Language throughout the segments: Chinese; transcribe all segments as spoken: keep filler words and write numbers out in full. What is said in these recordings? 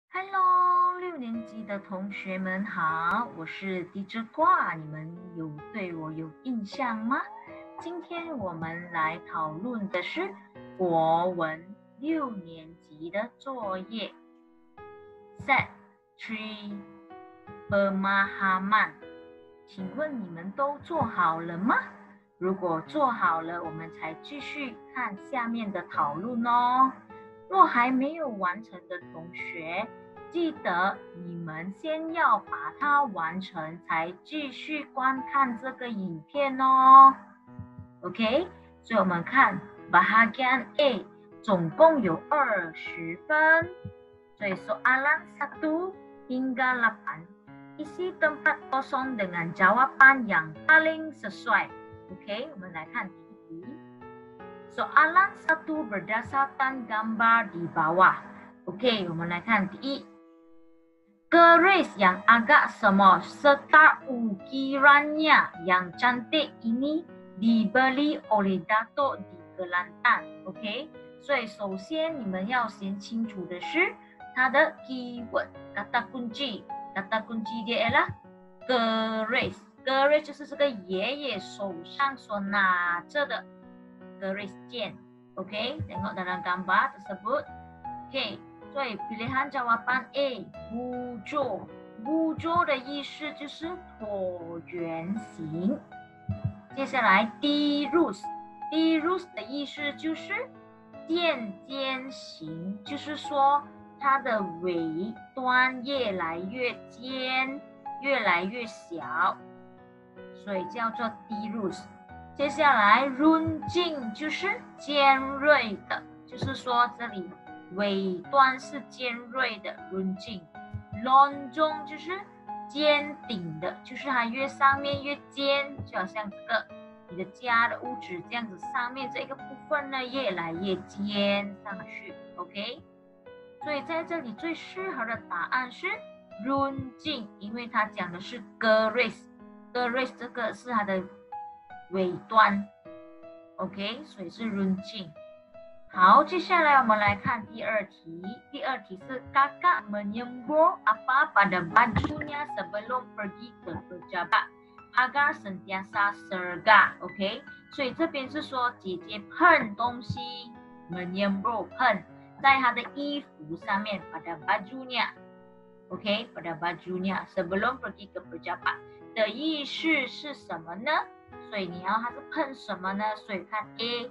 Hello， 六年级的同学们好，我是 D J 挂，你们有对我有印象吗？今天我们来讨论的是国文六年级的作业 Set Three Pemahaman， 请问你们都做好了吗？如果做好了，我们才继续看下面的讨论哦。若还没有完成的同学，记得你们先要把它完成，才继续观看这个影片哦。OK， 所以我们看 bahagian A 总共有二十分，所以 soalan satu hingga delapan isi tempat kosong dengan jawaban yang paling sesuai。OK， 我们来看第一题。Soalan satu berdasarkan gambar di bawah。OK， 我们来看第一。Garis yang agak semut serta ukirannya yang cantik ini dibeli oleh Datuk di Kelantan。OK， 所以首先你们要先清楚的是它的 keyword kata kunci。kata kunci dia ialah garis。garis 就是这个爷爷手上所拿着的 garis 剑。OK， tengok dalam gambar tersebut。OK。所以 pilihan jawaban A bujo bujo 的意思就是椭圆形。接下来 dirus dirus 的意思就是渐渐形，就是说它的尾端越来越尖，越来越小，所以叫做 dirus。接下来 runcing 就是尖锐的，就是说这里尾端是尖锐的 runcing。 lonjong 就是尖顶的，就是它越上面越尖，就好像这个你的家的屋子这样子，上面这个部分呢越来越尖上去。 OK， 所以在这里最适合的答案是 runcing， 因为它讲的是 garis garis 这个是它的尾端。 OK， 所以是 runcing。好，接下来我们来看第二题。第二题是 kakak menyembur apa pada bajunya sebelum pergi ke pejabat agar sentiasa serga。 OK， 所以这边是说姐姐喷东西 menyembur 喷在她的衣服上面 pada bajunya。 OK， pada bajunya sebelum pergi ke pejabat 的意思是什么呢？所以你要它是喷什么呢？所以看 A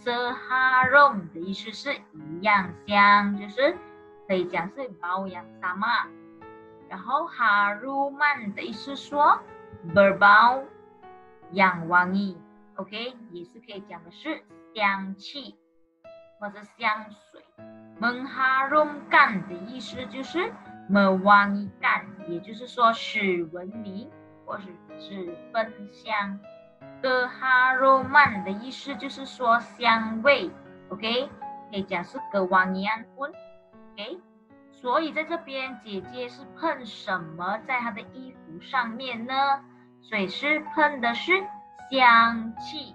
seharum 的意思是一样香，就是可以讲是bau yang sama。然后 haruman 的意思说 berbau yang wangi。 OK， 也是可以讲的是香气或者香水。mengharumkan 的意思就是 mewangikan， 也就是说使闻名或是使芬香。keharuman 的意思就是说香味。 OK， 可以讲是 kewangian pun。 OK， 所以在这边姐姐是喷什么在她的衣服上面呢？所以是喷的是香气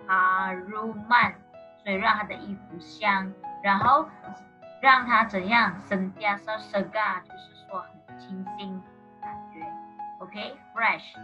haruman， 所以让她的衣服香，然后让她怎样 sentiasa segar 就是说很清新感觉。 OK， fresh。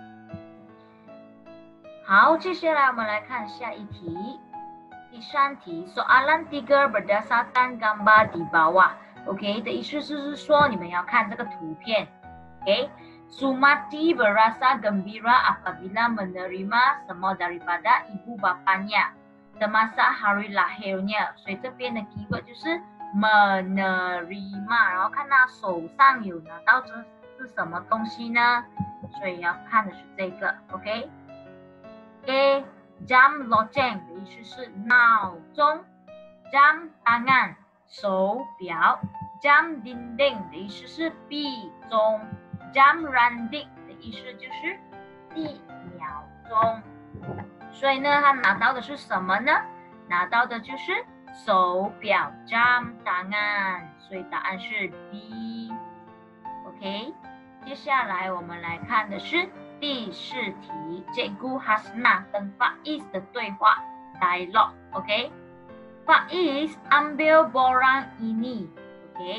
好，接下来我们来看下一题。第三题 soalan tiga berdasarkan gambar di bawah。 OK 的意思是说你们要看这个图片。 OK， Sumati berasa gembira apabila menerima semua daripada ibu bapanya semasa hari lahirnya。 所以这边的 keyword 就是 menerima， 然后看他手上有拿到这是什么东西呢？所以要看的是这个。 OK，A jam loceng 的意思是闹钟。 jam tangan 手表。 jam dinding 的意思是壁钟。 jam randik 的意思就是一秒钟。所以呢他拿到的是什么呢？拿到的就是手表 jam tangan， 所以答案是 B。 OK， 接下来我们来看的是第四题 Cikgu Hasna 跟 Faiz 的对话 dialog。 OK， Faiz ambil borang ini。 OK，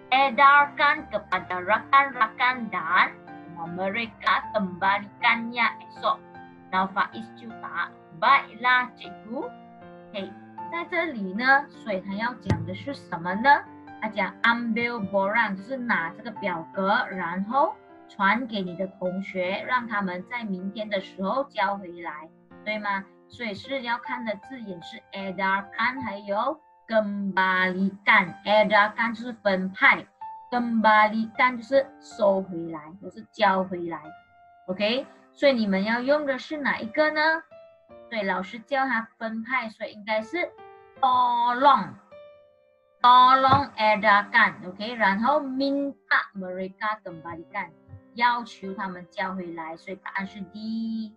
edarkan kepada rakan-rakan dan mereka kembalikannya esok. Now Faiz Juta, baiklah cikgu。嘿，在这里呢，所以他要讲的是什么呢？他讲 ambil borang 就是拿这个表格，然后传给你的同学，让他们在明天的时候交回来，对吗？所以是要看的字眼是 edarkan 还有 kembalikan。edarkan 就是分派。kembalikan 就是收回来，就是交回来 ，OK？ 所以你们要用的是哪一个呢？对，老师叫他分派，所以应该是 tolong tolong edarkan，OK？ 然后 minta mereka kembalikan， 要求他们交回来，所以答案是 D。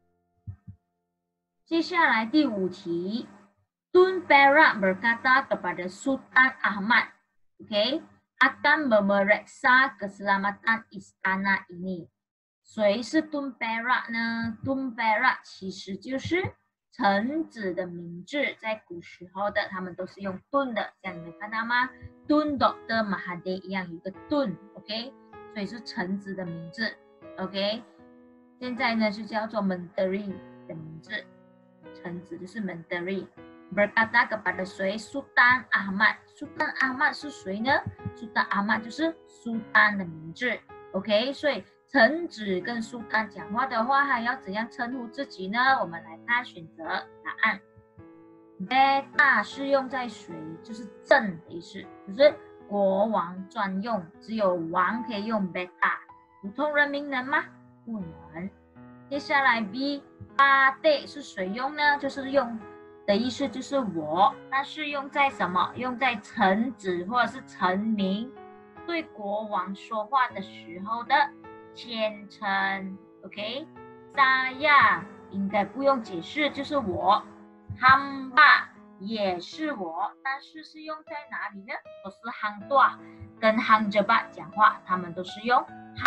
接下来第五题 ，Tun Perak berkata kepada Sultan Ahmad，OK？akan memeriksa keselamatan istana ini。谁是 Tun Perak 呢 ？Tun Perak 其实就是臣子的名字，在古时候的他们都是用 Tun 的，这样你们看到吗 ？Tun Doktor Mahathir 一样有一个 Tun，OK？ 所以是臣子的名字 ，OK？ 现在呢就叫做 Menteri 的名字，臣子就是 Menteri。berkata kepada 谁 Sultan Ahmad。Sultan Ahmad 是谁呢？ Sultan Ahmad 就是苏丹的名字 ，OK？ 所以臣子跟苏丹讲话的话，还要怎样称呼自己呢？我们来看选择答案。Beta 是用在谁？就是朕的意思，就是国王专用，只有王可以用 Beta， 普通人民能吗？不能。接下来 B，Pate 是谁用呢？就是用。的意思就是我，但是用在什么？用在臣子或者是臣民对国王说话的时候的谦称 ，OK？Saya 应该不用解释，就是我。Hamba 也是我，但是是用在哪里呢？都是 hang tua 跟 hang jebat 讲话，他们都是用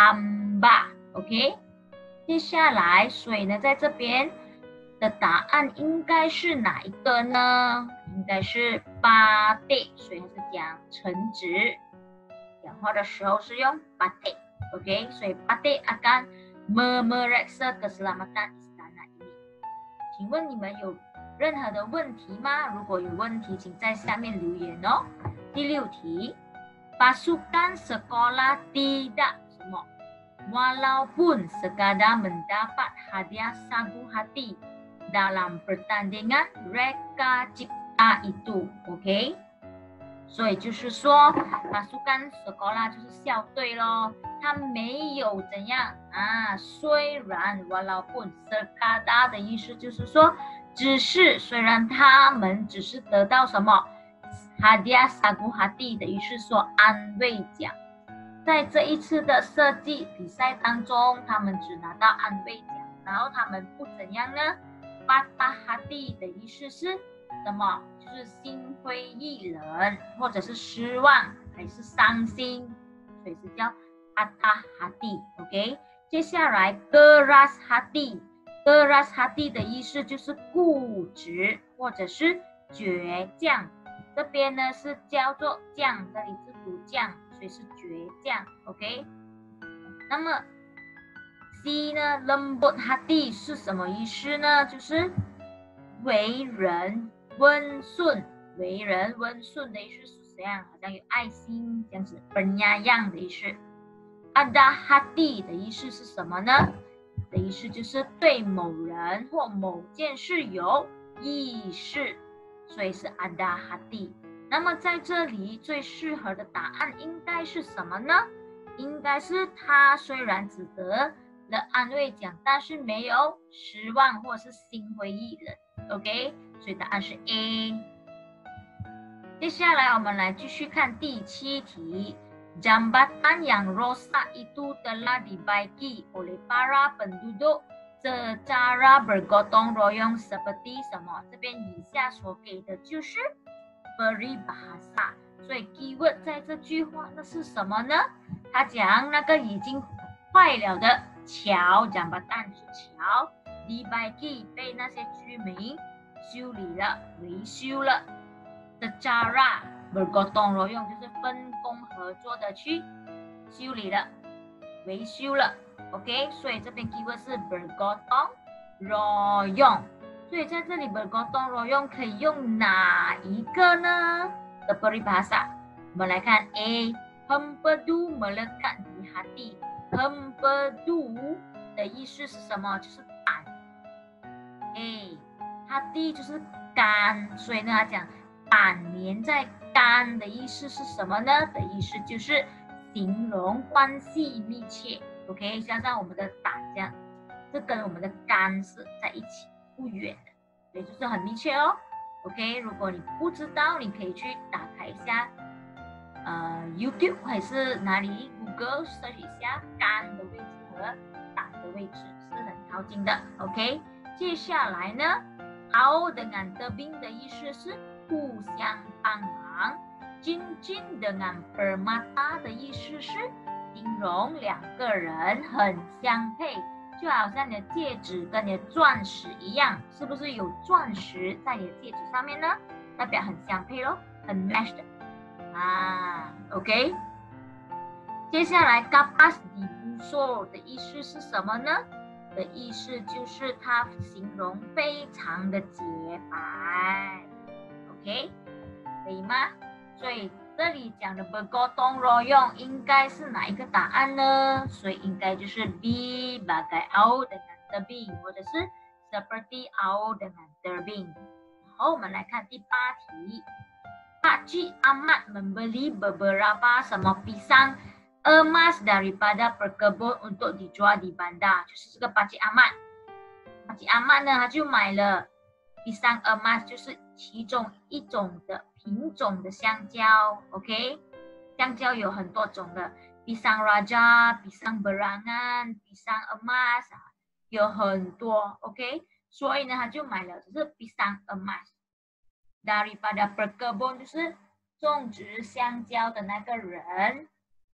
hamba，OK？ 接下来，所以呢，在这边。的答案应该是哪一个呢？应该是巴蒂，所以它是讲臣子，讲话的时候是用巴蒂 ，OK？ 所以巴蒂 akan memeriksa keselamatan istana ini。请问你们有任何的问题吗？如果有问题，请在下面留言哦。第六题 ，pasukan sekolah tidak 什么 ？walaupun sekadar mendapat hadiah sagu hati。dalam pertandingan reka cipta itu，OK？ 所以就是说，pasukan sekolah 就是校队咯，他没有怎样啊，虽然 walaupun sekadar 的意思就是说，只是虽然他们只是得到什么 hadiah sagu hati 的意思说安慰奖，在这一次的设计比赛当中，他们只拿到安慰奖，然后他们不怎样呢？patah hati 的意思是什么？就是心灰意冷，或者是失望，还是伤心，所以是叫 patah hati。OK， 接下来 keras hati，keras hati 的意思就是固执，或者是倔强。这边呢是叫做犟，这里是读犟，所以是倔强。OK， 那么。C 呢 lembut hati 是什么意思呢？就是为人温顺，为人温顺的意思是怎样？好像有爱心这样子 penyayang 的意思。ada hati 的意思是什么呢？的意思就是对某人或某件事有意识，所以是 ada hati。那么在这里最适合的答案应该是什么呢？应该是他虽然只得的安慰奖，但是没有失望或是心灰意冷 ，OK？ 所以答案是 A。接下来我们来继续看第七题 ，Jambatan yang rosak itu telah dibaiki oleh para penduduk secara bergotong royong seperti 什么？这边以下所给的就是 peribahasa， 所以 keyword 在这句话那是什么呢？他讲那个已经坏了的。桥 jambatan 是桥 dibaiki 被那些居民修理了维修了 secara bergotong royong 就是分工合作的去修理了、维修了。OK， 所以这边 keyword 是 bergotong royong。所以在这里 bergotong royong 可以用哪一个呢的 peribahasa？ 我们来看 A， empedu melekat di hati。 empedu 的意思是什么？就是胆。A， hati 就是肝，所以呢，他讲胆粘在肝的意思是什么呢？的意思就是形容关系密切。OK， 加上我们的胆这样，这跟我们的肝是在一起不远的，所以就是很密切哦。OK， 如果你不知道，你可以去打开一下，呃 ，YouTube 或者是哪里 Google search 一下肝的位置和胆的位置是很靠近的。OK， 接下来呢 ，au dengan tebing 的意思是互相帮忙 ，cincin dengan permata 的意思是形容两个人很相配，就好像你的戒指跟你的钻石一样，是不是有钻石在你的戒指上面呢？代表很相配咯，很 match 的啊。OK， 接下来 kapas di buso 的意思是什么呢？的意思就是它形容非常的洁白。OK， 可以吗？所以这里讲的 bergotong royong 应该是哪一个答案呢？所以应该就是 B bagai au dengan tebing 或者是 seperti au dengan tebing。然后我们来看第八题 Pakcik Ahmad membeli beberapa 什么 pisang emas daripada perkebun untuk dijual di bandar， 就是这个 Pakcik Ahmad。Pakcik Ahmad 呢，他就买了 pisang emas， 就是其中一种的品种的香蕉 ，OK， 香蕉有很多种的 ，pisang raja、pisang berangan、pisang emas 有很多 ，OK， 所以呢，他就买了，只是 pisang emas daripada perkebun 就是种植香蕉的那个人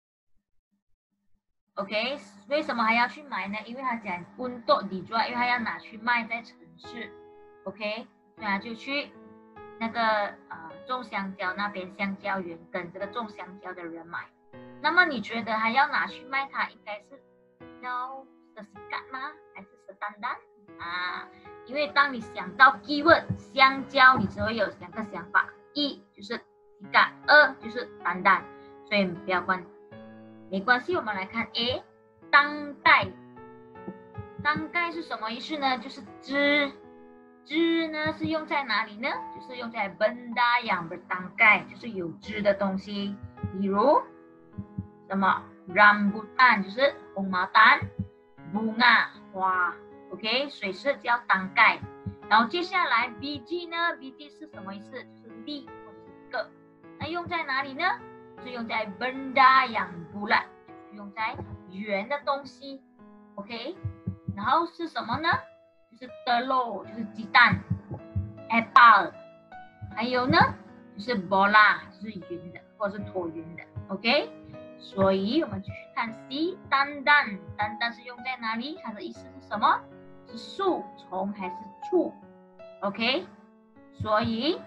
，OK， 为什么还要去买呢？因为他讲 untuk dijual， 因为他要拿去卖在城市 ，OK， 所以他就去那个呃种香蕉那边香蕉园跟这个种香蕉的人买。那么你觉得还要拿去卖它，应该是要 sesikat 吗？还是 standard 啊？因为当你想到 keyword 香蕉，你只会有两个想法，一就是 sesikat， 二就是单单，所以不要关，没关系。我们来看 A， 当代，当代是什么意思呢？就是枝。枝呢是用在哪里呢？就是用在 benda yang bertangkai， 就是有枝的东西，比如什么 rambutan 就是红毛丹 ，bunga 花 ，OK， 所以是叫当盖。然后接下来 biji 呢 ，biji 是什么意思？就是粒或者是个。那用在哪里呢？是用在 benda yang bulat， 就是用在圆的东西 ，OK。然后是什么呢？就是 telur 就是鸡蛋 ，apple， 还有呢就是 bola 就是圆的或者是椭圆的 ，OK。所以我们继续看 C， 丹丹，丹丹是用在哪里？它的意思是什么？是树丛还是处 ？OK。所以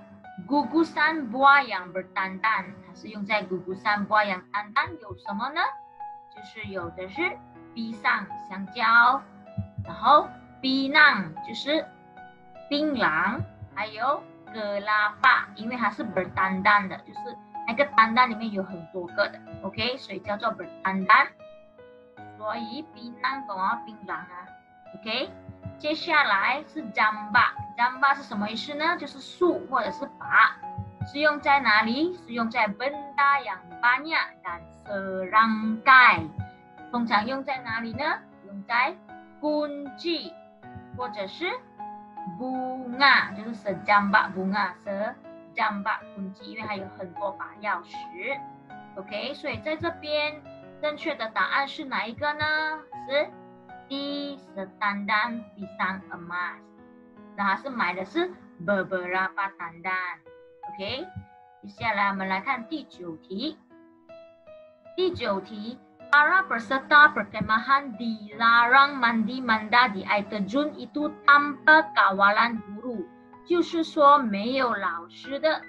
gugusan buah yang bertandan， 它是用在 gugusan buah yang tandan 有什么呢？就是有的是 pisang 香蕉，然后 pinang 就是槟榔，还有 kelapa， 因为它是 bertandan 的，就是那个单单里面有很多个的 ，OK， 所以叫做 bertandan。所以 pinang 懂啊，槟榔啊 ，OK。接下来是 jamba，jamba 是什么意思呢？就是树或者是拔，是用在哪里？是用在 benda yang banyak dan serangkai， 通常用在哪里呢？用在 kunci 或者是 bunga， 就是 sejambak bunga sejambak kunci， 因为它有很多把钥匙 ，OK， 所以在这边正确的答案是哪一个呢？是 D setandan pisang emas， 那它是买的是 beberapa tandan，OK。接下来我们来看第九题，第九题。Para peserta perkemahan dilarang mandi-manda di air terjun itu tanpa kawalan guru， 就是说没有老师的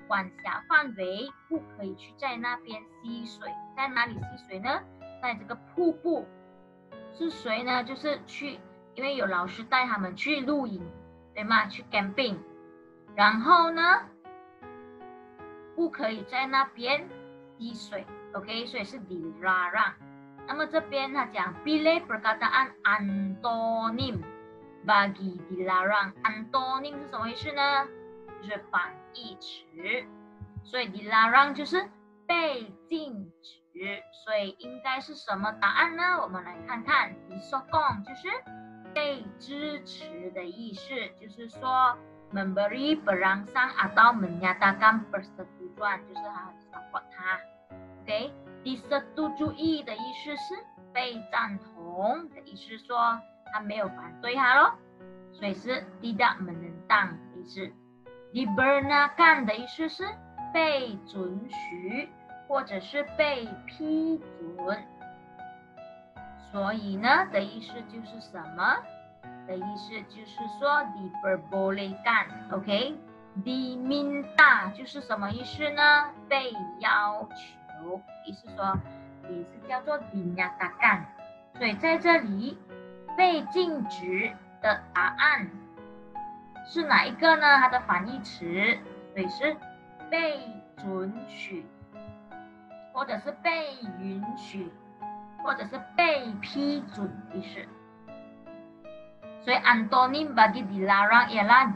管辖范围，不可以去在那边戏水。在哪里戏水呢？在这个瀑布。是谁呢？就是去，因为有老师带他们去露营，对吗？去 camping， 然后呢，不可以在那边戏水 ，OK， 所以是 dilarang。那么这边他讲 pilih perkataan antonim bagi dilarang。antonim 是什么意思呢？就是反义词，所以 dilarang 就是被禁止。所以应该是什么答案呢？我们来看看 disokong 就是被支持的意思，就是说 memberi perangsang atau menyatakan persetujuan 就是他 support 他。 OK， disetujui 的意思是被赞同的意思，说他没有反对他咯，所以是 tidak menentang 的意思。dibenarkan 的意思是被准许或者是被批准，所以呢的意思就是什么？的意思就是说 diperbolehkan， OK， diminta 就是什么意思呢？被要求，意思说也是叫做 dinyatakan。所以在这里被禁止的答案是哪一个呢？它的反义词，所以是被准许，或者是被允许，或者是被批准的意思。所以 antonim bagi dilarang ialah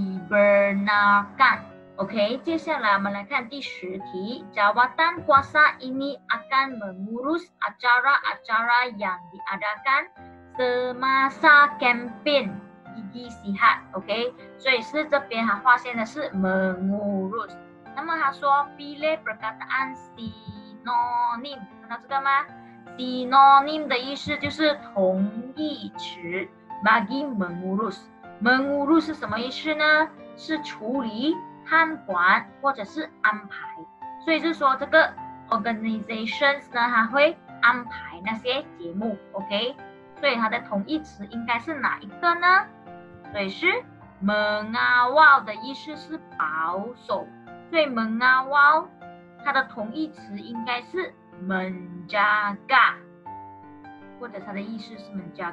dibenarkan。OK， 接下来我们来看第十题。Jawatan kuasa ini akan mengurus acara-acara yang diadakan semasa campaign gigi sihat。OK， 所以是这边它划线的是 mengurus。那么他说 pilih perkataan sinonim， 看到这个吗？ sinonim 的意思就是同义词。bagi mengurus， mengurus 是什么意思呢？是处理、看管或者是安排。所以是说这个 organizations 呢，它会安排那些节目 ，OK？ 所以它的同义词应该是哪一个呢？所以是 mengawal 的意思是保守。所以 mengawal 它的同义词应该是 menjaga， 或者它的意思是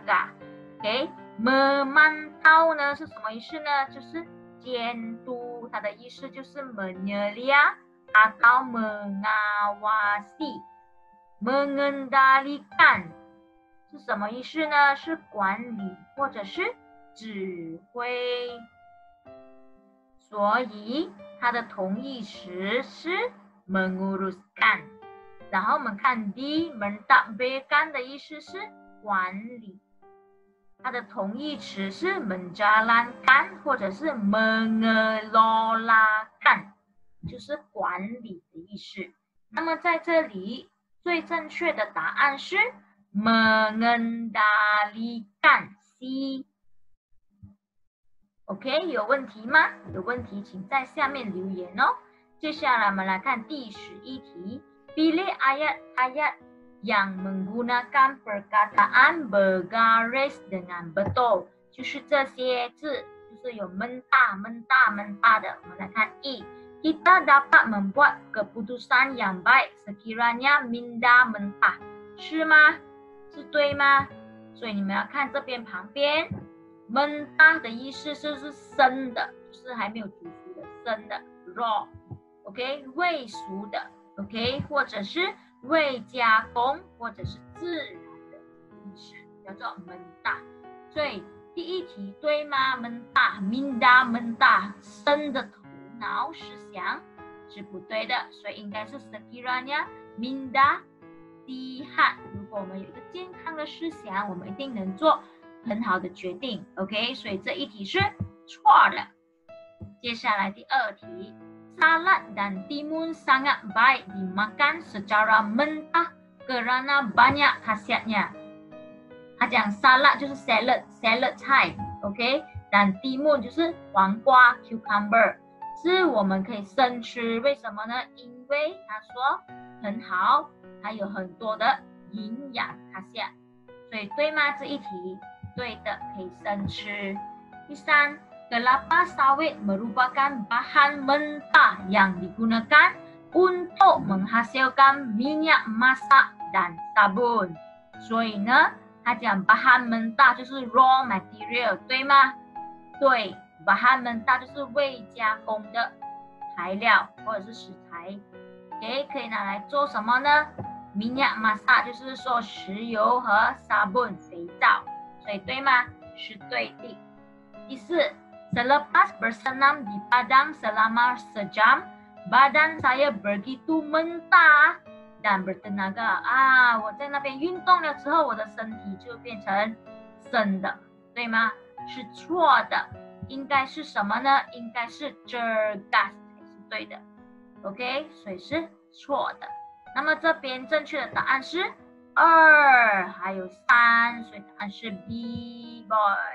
menjaga。OK，memantau 呢是什么意思呢？就是监督，它的意思就是 menyelia atau mengawasi。mengendalikan 是什么意思呢？是管理或者是指挥。所以它的同义词是 menguruskan。然后我们看 D mentadbirkan 的意思是管理。它的同义词是 menjalankan 或者是 mengelolakan， 就是管理的意思。那么在这里最正确的答案是 mengendalikan C。 OK， 有问题吗？有问题请在下面留言哦。接下来我们来看第十一题 pilih ayat-ayat yang menggunakan perkataan bergaris dengan betul， 就是这些字，就是有闷大、闷大、闷大的。我们来看 E， kita dapat membuat keputusan yang baik sekiranya minda mentah， 是吗？是对吗？所以你们要看这边旁边，闷大的意思就是生的，就是还没有煮熟的生的 raw，OK， 未熟的 ，OK， 或者是未加工或者是自然的意思，叫做闷大。所以第一题对吗？闷大 minda 闷大，生的头脑思想是不对的，所以应该是 sekiranya minda sihat。如果我们有一个健康的思想，我们一定能做很好的决定 ，OK？ 所以这一题是错的。接下来第二题。Salad dan timun sangat baik dimakan secara mentah kerana banyak khasiatnya。他讲 salad 就是 salad salad 菜 ，OK？ 但 timun 就是黄瓜 cucumber， 是我们可以生吃。为什么呢？因为他说很好，还有很多的营养 khasiat。所以对吗？这一题对的，可以生吃。第三 kelapa sawit merupakan bahan mentah yang digunakan untuk menghasilkan minyak masak dan sabun。所以呢，它讲 bahan mentah 就是 raw material， 对吗？对 ，bahan mentah 就是未加工的材料或者是食材。OK， 可以拿来做什么呢？ minyak masak 就是说石油和 sabun 肥皂，所以对吗？是对的。第四 ，selepas bersenam di padang selama sejam, badan saya begitu mentah dan bertenaga。啊，我在那边运动了之后，我的身体就变成生的，对吗？是错的，应该是什么呢？应该是 cergas 才是对的。OK， 所以是错的。那么这边正确的答案是二，还有三，所以答案是 B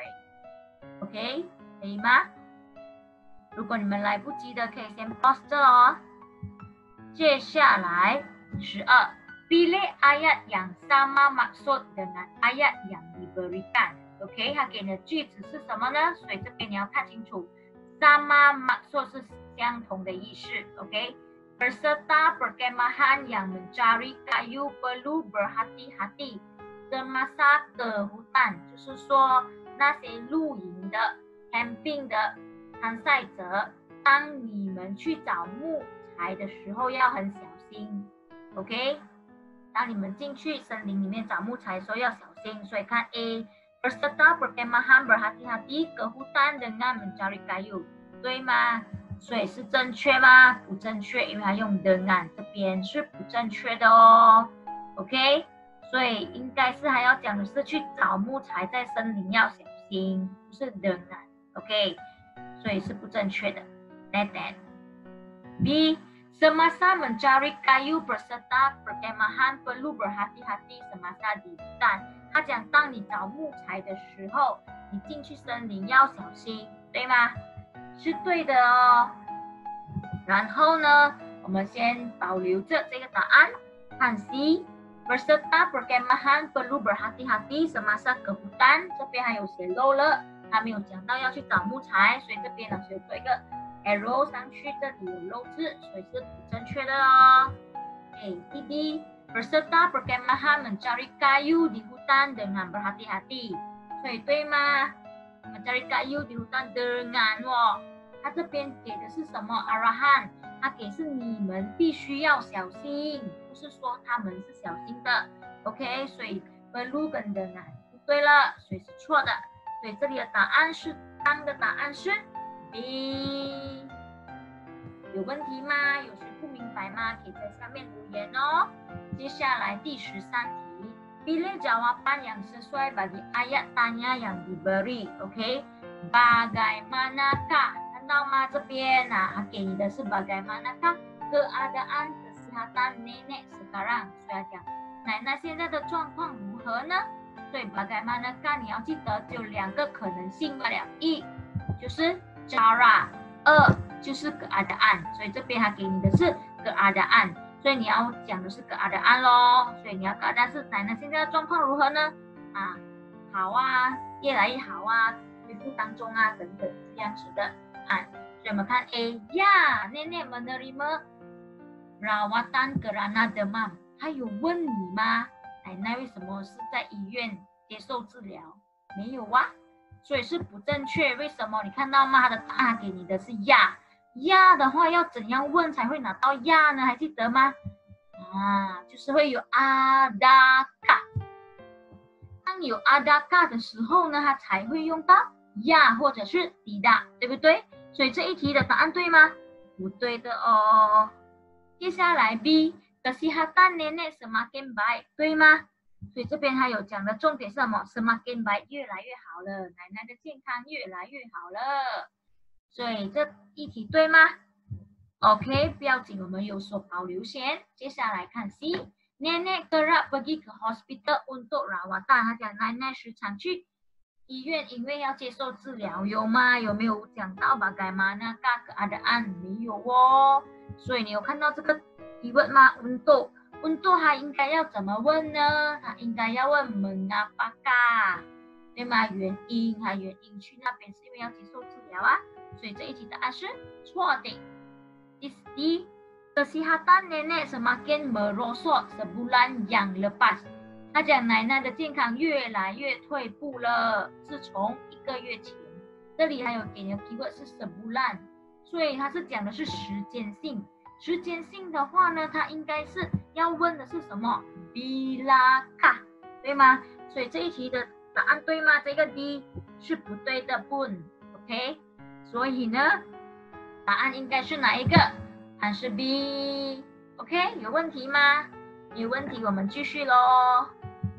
boy。OK， 可以吗？如果你们来不及的，可以先 pause 这哦。接下来十二 ，pilih ayat yang sama maksud dengan ayat yang diberikan。OK， 它给你的句子是什么呢？所以这边你要看清楚 ，sama maksud 是相同的意思。OK。Peserta perkemahan yang mencari kayu perlu berhati-hati semasa ke hutan， 就是说那些露营的、camping 的参赛者，当你们去找木材的时候要很小心。OK， 当你们进去森林里面找木材的时候要小心。所以看 A，Peserta perkemahan berhati-hati ke hutan dengan mencari kayu， 对吗？所以是正确吗？不正确，因为它用 dengan 这边是不正确的哦。OK， 所以应该是还要讲的是去找木材，在森林要小心，不是 dengan。OK， 所以是不正确的。That that。B. Semasa mencari kayu peserta perkemahan perlu berhati-hati semasa di hutan。他讲当你找木材的时候，你进去森林要小心，对吗？是对的哦。然后呢，我们先保留着这个答案，看 C。Peserta perkemahan perlu berhati-hati semasa ke hutan， 这边还有写漏了，他没有讲到要去找木材，所以这边老师有做一个 arrow 上去，这里有漏字，所以是不正确的哦。OK， 弟弟 ，Peserta perkemahan mencari kayu di hutan dengan berhati-hati， 所以对吗？mencari kayu di hutan dengan 哦，它这边给的是什么 arahan？ 它给是你们必须要小心，不是说他们是小心的。OK， 所以 perlu 跟 dengan 不对了，所以是错的。所以这里的答案是当的答案是 B。有问题吗？有谁不明白吗？可以在下面留言哦。接下来第十三题。Pilih jawaban yang sesuai bagi ayat tanya yang diberi. OK， bagaimanakah？ 看到吗？这边啊，给你的是 bagaimanakah keadaan kesehatan nenek sekarang。所以讲奶奶现在的状况如何呢？所以 bagaimanakah 你要记得只有两个可能性罢了，一就是 cara， 二就是 keadaan。所以这边它给你的是 keadaan。所以你要讲的是keadaan咯，所以你要keadaan是奶奶现在的状况如何呢？啊，好啊，越来越好啊，恢复当中啊，等等这样子的啊。所以我们看 A， 呀 ，nenek menerima rawatan kerana demam。他有问你吗？奶奶为什么是在医院接受治疗？没有啊，所以是不正确。为什么？你看到吗？他的答案给你的是呀。呀的话要怎样问才会拿到呀呢？还记得吗？啊，就是会有阿达卡。当有阿达卡的时候呢，它才会用到呀或者是迪达，对不对？所以这一题的答案对吗？不对的哦。接下来 B，kesihatan nenek semakin baik， 对吗？所以这边还有讲的重点是什么 ？semakin baik， 越来越好了，奶奶的健康越来越好了。所以这一题对吗 ？OK， 不要紧，我们有所保留先。接下来看 C，Nenek kerap pergi ke hospital untuk rawatan。他讲奶奶时常去医院，因为要接受治疗，有吗？有没有讲到 bagaimanakah keadaan？ 没有哦。所以你有看到这个提问吗 ？Untuk untuk 他应该要怎么问呢？他应该要问 mengapakah， 对吗？原因还原因去那边是因为要接受治疗啊，所以这一题答案是错的。第四 kesihatan nenek semakin merosot sebulan yang lepas。他讲奶奶的健康越来越退步了，自从一个月前。这里还有给你的 keyword 是 sebulan， 所以它是讲的是时间性。时间性的话呢，它应该是要问的是什么 bilakah， 对吗？所以这一题的答案对吗？这个 D 是不对的 bun OK， 所以呢答案应该是哪一个？答案是 B OK， 有问题吗？有问题我们继续咯。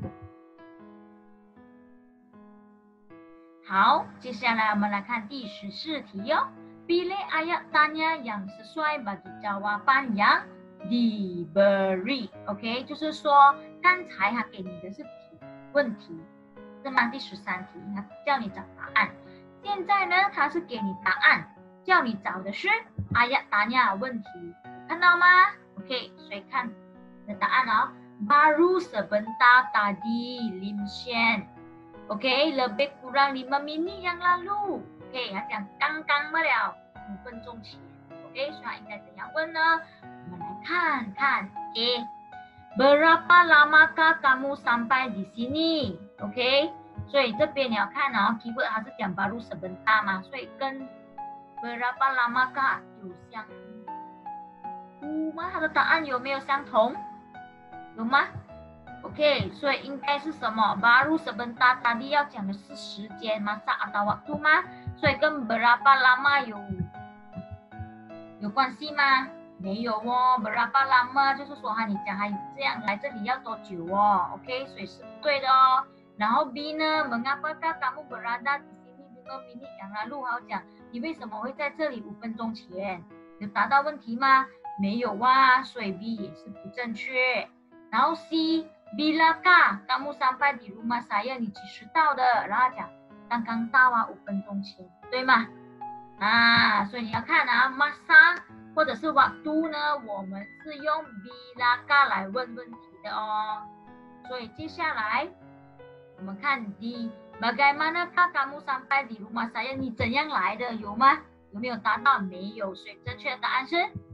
好，接下来我们来看第十四题哦。Pilih ayat tanya yang sesuai bagi jawapan yang diberi。 OK， 就是说刚才他给你的是问题，是吗？第十三题他叫你找答案，现在呢他是给你答案，叫你找的是 ayat tanya 问题，看到吗 ？OK， 所以看的答案哦。Baru sebentar tadi Lim Shen。OK， lebih kurang lima minit yang lalu。OK， 他讲刚刚不了五分钟前。OK， 所以他应该怎样问呢？我们来看看 A。Berapa lamakah kamu sampai di sini？ OK， 所以这边你要看哦 ，keyword 它是讲 baru sebentar 嘛，所以跟 berapa lamakah 有相同吗？它的答案有没有相同？有吗 ？OK， 所以应该是什么 ？baru sebentar tadi 要讲的是时间 masa atau waktu 吗？所以跟 berapa lama 有有关系吗？没有哦 ，berapa lama 就是说哈，你讲还这样来这里要多久哦 ？OK， 所以是不对的哦。然后 B 呢 ，mengapakah kamu berada di sini lima minit yang lalu？ 好讲，你为什么会在这里五分钟前？有答到问题吗？没有啊，所以 B 也是不正确。然后 C，bilakah kamu sampai di rumah saya？ 你几时到的？然后讲刚刚到啊，五分钟前，对吗？啊，所以你要看啊 ，masa 或者是 waktu 呢，我们是用 bilakah 来问问题的哦。所以接下来我们看 D，bagaimanakah kamu sampai di rumah saya？ 你怎样来的？有吗？有没有答到？没有，所以正确的答案是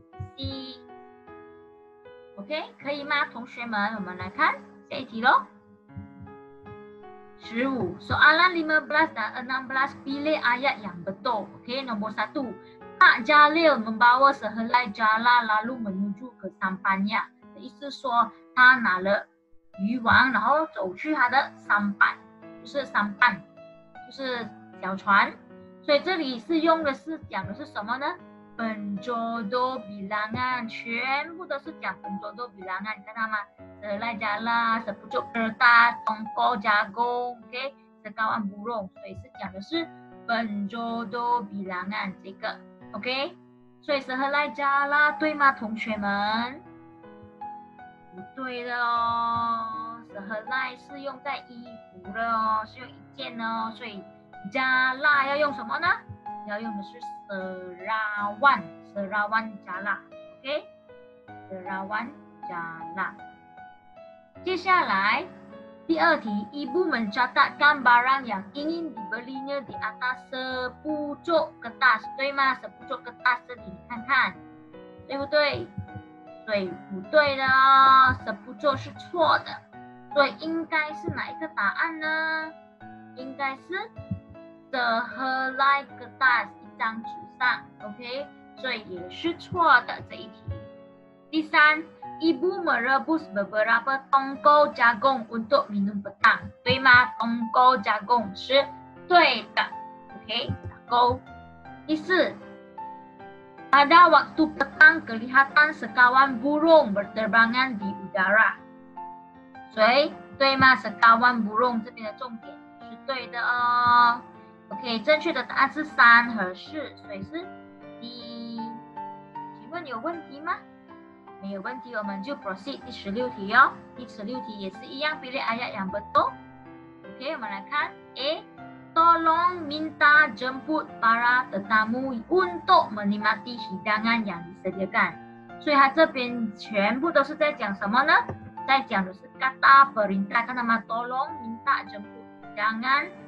C。OK， 可以吗，同学们？我们来看下一题咯。十五 soalan lima belas dan enam belas pilih ayat yang betul. Okey, nombor satu. Pak Jalil membawa sehelai jala lalu menuju ke sampannya. 的意思说他拿了渔网，然后走去他的sampan，就是sampan，就是小船。所以这里是用的是讲的是什么呢？ penjodoh bilangan， 全部都是讲 penjodoh bilangan， 你看到吗？ selai jala sepucuk kertas tongkol jagung，OK， sekawan burung， 所以是讲的是 penjodoh bilangan 这个 ，OK， 所以 selai jala 对吗，同学们？不对的哦 ，selai 是用在衣服的哦，是用一件哦，所以 jala 要用什么呢？要用的是 serawan serawan jala， OK， serawan jala。接下来第二题 ，ibu mencatatkan barang yang ingin dibelinya di atas sepucuk kertas， 对吗？ sepucuk kertas 这里你看看，对不对？所以不对的哦 ，sepucuk 是错的，所以应该是哪一个答案呢？应该是 sehelai kertas 一张纸上 ，OK， 所以也是错的这一题。第三。Ibu merebus beberapa tongkol jagung untuk minum petang， 对吗？ tongkol jagung 是对的 ，OK， 打勾。第四 ，pada waktu petang kelihatan sekawan burung berterbangan di udara， 所以对吗 ？sekawan burung 这边的重点是对的哦。OK， 正确的答案是三和四，所以是 D。请问有问题吗？没有问题，我们就 proceed 第十六题哦。第十六题也是一样 pilih ayat yang betul。OK， 我们来看 A。Tolong minta jemput para tetamu untuk menikmati hidangan yang disediakan。所以它这边全部都是在讲什么呢？在讲的是 kata perintah， 看到吗 ？Tolong minta jemput， jangan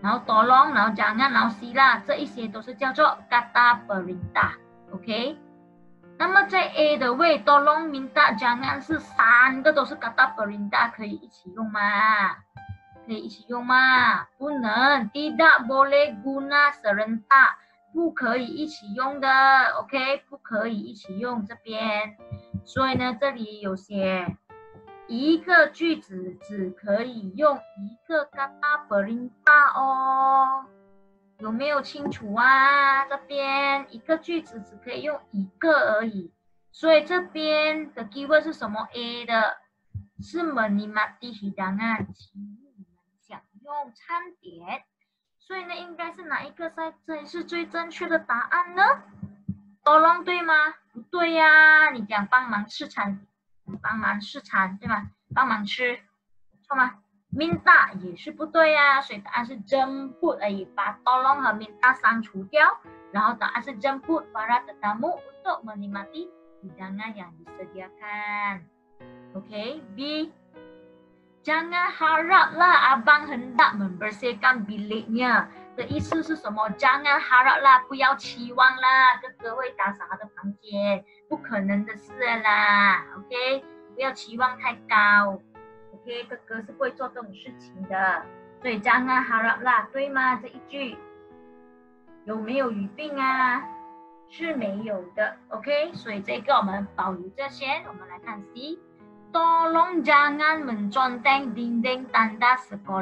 然后 tolong， 然后 jangan， 然后 sila， 这一些都是叫做 kata perintah。OK， 那么在 A 的位 tolong minta jangan 是三个都是 kata perintah， 可以一起用吗？可以一起用吗？不能 tidak boleh guna serentak， 不可以一起用的。 OK， 不可以一起用这边。所以呢，这里有写一个句子只可以用一个 kata perintah 哦，有没有清楚啊？这边一个句子只可以用一个而已，所以这边的 keyword 是什么 ？A 的是 menikmati hidangan， 请你们享用餐点。所以呢，应该是哪一个才才是最正确的答案呢？ tolong 对吗？不对呀、啊，你讲帮忙吃餐，帮忙吃餐对吗？帮忙吃，错吗 ？minta 也是不对呀、啊，所以答案是 jemput 而已，把 tolong 和 minta 删除掉，然后答案是 jemput para tetamu untuk menikmati hidangan yang disediakan。OK， B， jangan haraplah abang hendak membersihkan biliknya。的意思是什么 ？Jangan harap 啦，不要期望啦，哥哥会打扫他的房间，不可能的事啦。OK， 不要期望太高。OK， 哥哥是不会做这种事情的。所以 Jangan harap 啦，对吗？这一句有没有语病啊？是没有的。OK， 所以这个我们保留这些。我们来看 C。Tolong jangan menconteng dinding tanda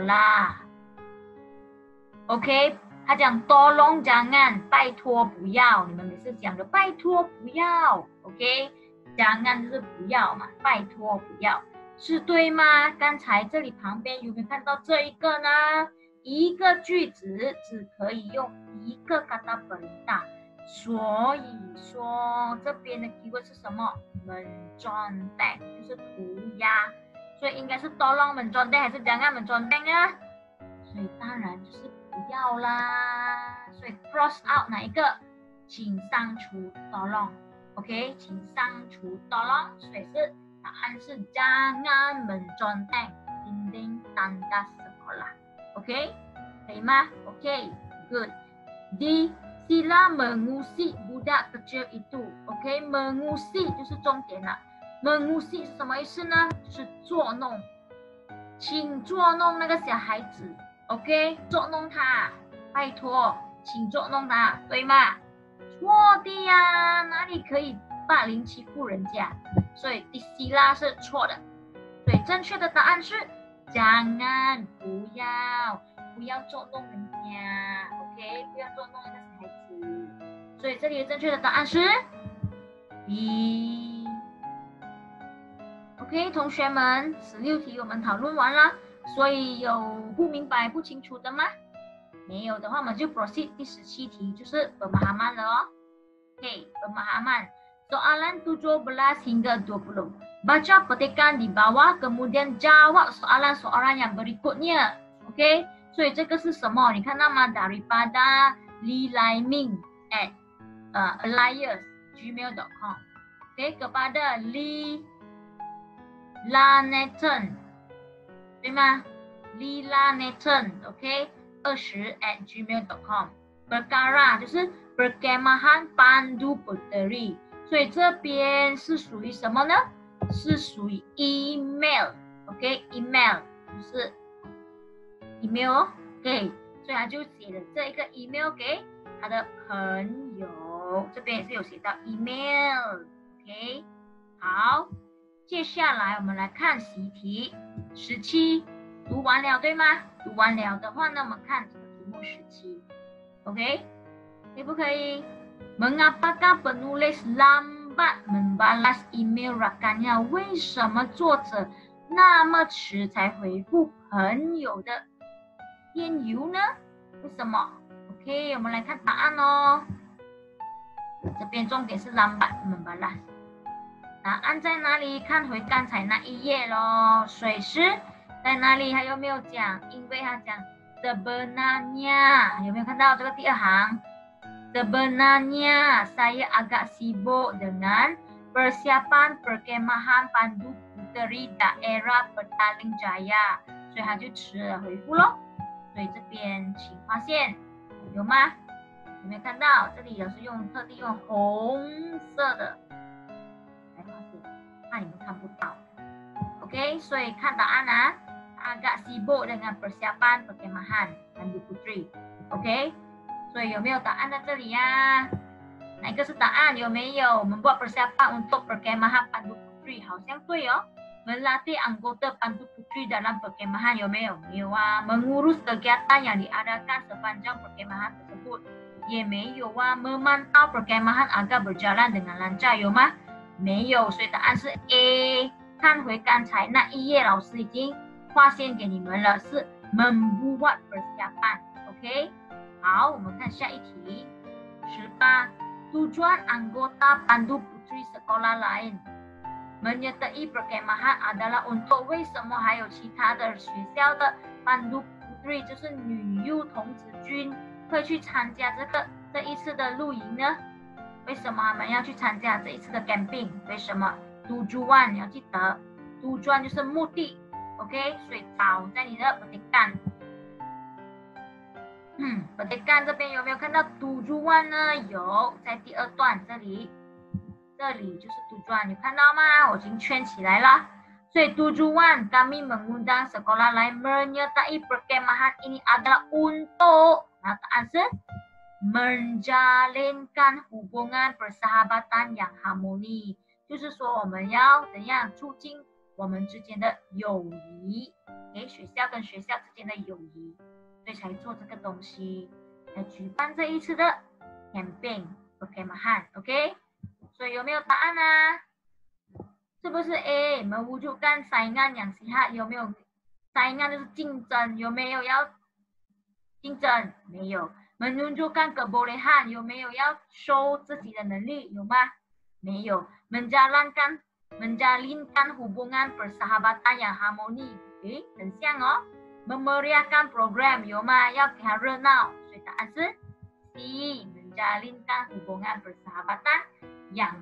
sekolah。OK， 他讲 tolong jangan， 拜托不要，你们每次讲的拜托不要 ，OK， jangan 就是不要嘛，拜托不要，是对吗？刚才这里旁边有没有看到这一个呢？一个句子只可以用一个 kata perintah， 所以说这边的 keyword 是什么 ？menconteng 就是涂鸦，所以应该是 tolong menconteng 还是 jangan menconteng 啊？所以当然就是。不要啦，所以 cross out 哪一个？请删除 tolong，OK， 请删除 tolong， 所以是答案是 jangan menconteng dinding tanda sekolah，OK， 可以吗 ？OK， good。D， sila mengusik budak kecil itu，OK， mengusik 就是重点了。mengusik 是什么意思呢？就是捉弄，请捉弄那个小孩子。OK， 捉弄他，拜托，请捉弄他，对吗？错的呀，哪里可以霸凌欺负人家？所以第 C 啦是错的，所以正确的答案是 jangan 不要，不要捉弄人家 ，OK， 不要捉弄那个小孩子。所以这里正确的答案是 B。OK， 同学们，十六题我们讨论完了。所以有不明白不清楚的吗？没有的话，我们就 proceed 第十七题，就是 pemahaman 了哦。OK， pemahaman. Soalan tujuh belas hingga dua puluh. Baca petikan di bawah, kemudian jawab soalan-soalan yang berikutnya. OK， 所以这个是什么？你看到吗？ daripada Li Lai Ming at uh, alias gmail dot com. OK， kepada Li Lanethan。对吗 ？Lila Nathan，OK， 二十 at gmail dot com。Perkara 就是 perkemahan Pandu Puteri， 所以这边是属于什么呢？是属于 email，OK，email 就是 email，OK， 所以他就写了这一个 email 给他的朋友，这边也是有写到 email，OK， 好。接下来我们来看习题十七，读完了对吗？读完了的话呢，我们看这个题目十七 ，OK， 可不可以 ？Mengapakah penulis lambat membalas email rakannya？ 为什么作者那么迟才回复朋友的电邮呢？为什么 ？OK， 我们来看答案哦。这边重点是 lambat membalas。答案在哪里？看回刚才那一页咯。水师在哪里？还有没有讲？因为他讲 sebenarnya， 有没有看到这个第二行 ？Sebenarnya saya agak sibuk dengan persiapan perkemahan Pandu Puteri daerah Petaling Jaya， 所以他就迟了回复咯。 所以这边请画线，有吗？有没有看到？这里老师用特地用红色的来画线，怕你们看不到。OK， 所以看答案啊。Agak sibuk dengan persiapan perkemahan Pandu Putri。OK， 所以有没有答案在这里呀？哪一个是答案？有没有 membuat persiapan untuk perkemahan Pandu Putri？ 好像对哦。Melatih anggota Pandu Putri dalam perkemahan 有没有？没有啊。Mengurus kegiatan yang diadakan sepanjang perkemahan tersebut 也没有啊。Memantau perkemahan agar berjalan dengan lancar 有吗？没有，所以答案是 A。看回刚才那一页，老师已经画线给你们了，是 membuat persiapan。OK， 好，我们看下一题。十八 tujuan anggota Pandu Putri sekolah lain menyertai perkemahan adalah untuk 为什么还有其他的学校的 Pandu Putri 就是女幼童子军会去参加这个这一次的露营呢？为什么他们要去参加这一次的 camping？ 为什么 tujuan 你要记得 tujuan 就是目的。OK， 所以找在你的 petikan。嗯 petikan 这边有没有看到 tujuan 呢？有，在第二段这里，这里就是 tujuan， 有看到吗？我已经圈起来了。所以 tujuan kami mengundang sekolah lain menyertai perkemahan ini adalah untuk， 那答案是 menjalinkan hubungan persahabatan yang harmoni， 就是说我们要怎样促进我们之间的友谊，给学校跟学校之间的友谊，所以才做这个东西，来举办这一次的 camping perkemahan。 OK， 所以有没有答案呢？是不是 A mewujudkan saingan yang sehat？ 有没有 saingan 就是竞争，有没有要竞争？没有。menunjukkan kebolehan 有没有要 show 自己的能力？有吗？没有。menjalankan menjalinkan hubungan persahabatan yang harmoni， 诶，很像哦。memeriahkan program 有吗？要给它热闹，所以答案是 C menjalinkan hubungan persahabatan yang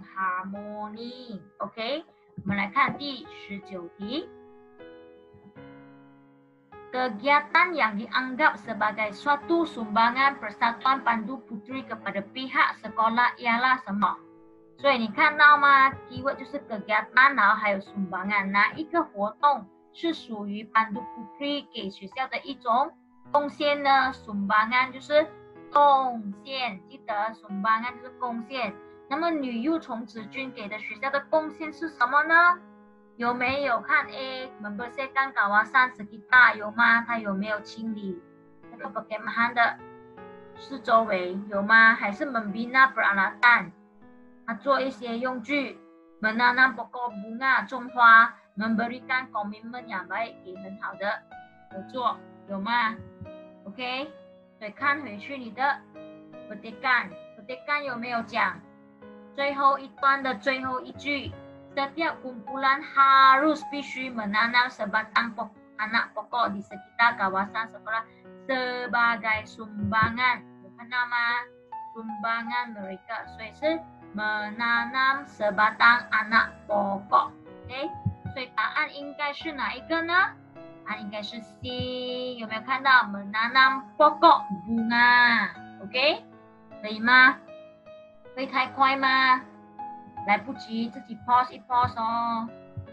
harmoni。OK， 我们来看第十九题。Kegiatan yang dianggap sebagai suatu sumbangan Persatuan Pandu Putri kepada pihak sekolah ialah 什么？所以你看到吗 ？keyword 就是 kegiatan， 然后还有 sumbangan， 哪一个活动是属于 Pandu Putri 给学校的一种贡献呢 ？sumbangan 就是贡献，记得 sumbangan 就是贡献。那么女幼童子军给的学校的贡献是什么呢？有没有看 A membersihkan kawasan sekitar 有吗？它有没有清理这个 perkemahan 的四周围有吗？还是 membina peralatan 它做一些用具 menanam pokok bunga 种花 memberikan komitmen yang baik 给很好的合作有吗 ？OK， 所以看回去你的 petikan petikan 有没有讲最后一段的最后一句？ Setiap kumpulan harus 必须 menanam sebatang pokok, anak pokok di sekitar kawasan sekolah sebagai sumbangan 有看到吗 sumbangan mereka 所以是 menanam sebatang anak pokok OK 所以答案应该是哪一个呢？答案应该是 C 有没有看到 menanam pokok bunga OK 可以吗？会太快吗？来不及，自己 pause 一 pause 哦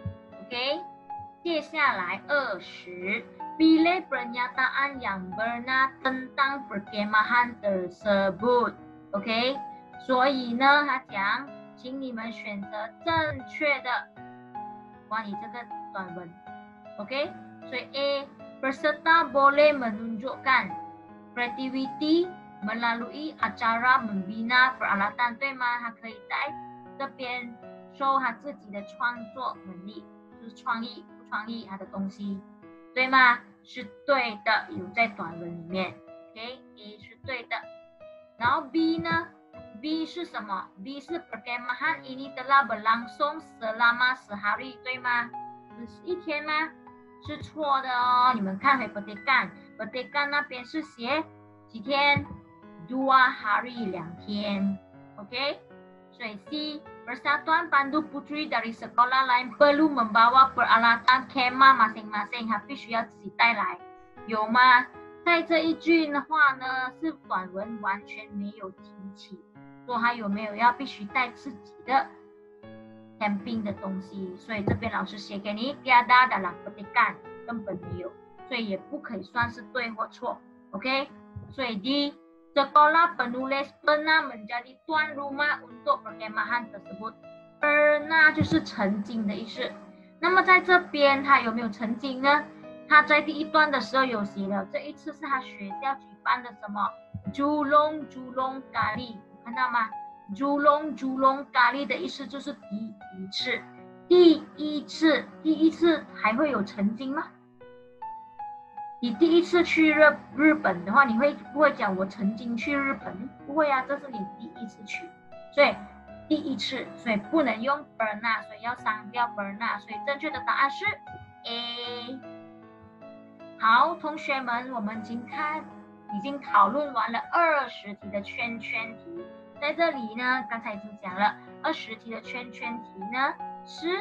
OK 接下来二十 pilih pernyataan yang benar tentang perkemahan tersebut OK 所以呢他讲请你们选择正确的关于这个短文 OK 所以 A peserta boleh menunjukkan creativity melalui acara membina peralatan 对吗？他可以在这边 show 他自己的创作能力，就是创意不创意他的东西，对吗？是对的，有在短文里面 OK A 是对的。然后 B 呢 B 是什么 B 是 perkemahan ini telah berlangsung selama sehari 对吗？只是一天吗？是错的哦，你们看回 petikan petikan 那边是写几天 dua hari 两天 OK 所以 C Persatuan Pandu Putri dari sekolah lain perlu membawa peralatan kemah masing-masing， 他必须要自己带来，有吗？ 在这一句的话呢，是短文完全没有提起，说还有没有要必须带自己的 camping 的东西，所以这边老师写给你 tiada dalam petikan 根本没有，所以也不可以算是对或错 ，OK？ 所以 di sekolah penulis pernah menjadi tuan rumah untuk perkemahan tersebut。pernah 就是曾经的意思。那么在这边他有没有曾经呢？他在第一段的时候有写了，这一次是他学校举办的什么 julung julung kali， 看到吗？ julung julung kali 的意思就是第一次，第一次，第一次还会有曾经吗？你第一次去日日本的话，你会不会讲我曾经去日本？不会啊，这是你第一次去，所以第一次，所以不能用 pernah， 所以要删掉 pernah， 所以正确的答案是 A。好，同学们，我们已经看，已经讨论完了二十题的圈圈题，在这里呢，刚才已经讲了二十题的圈圈题呢是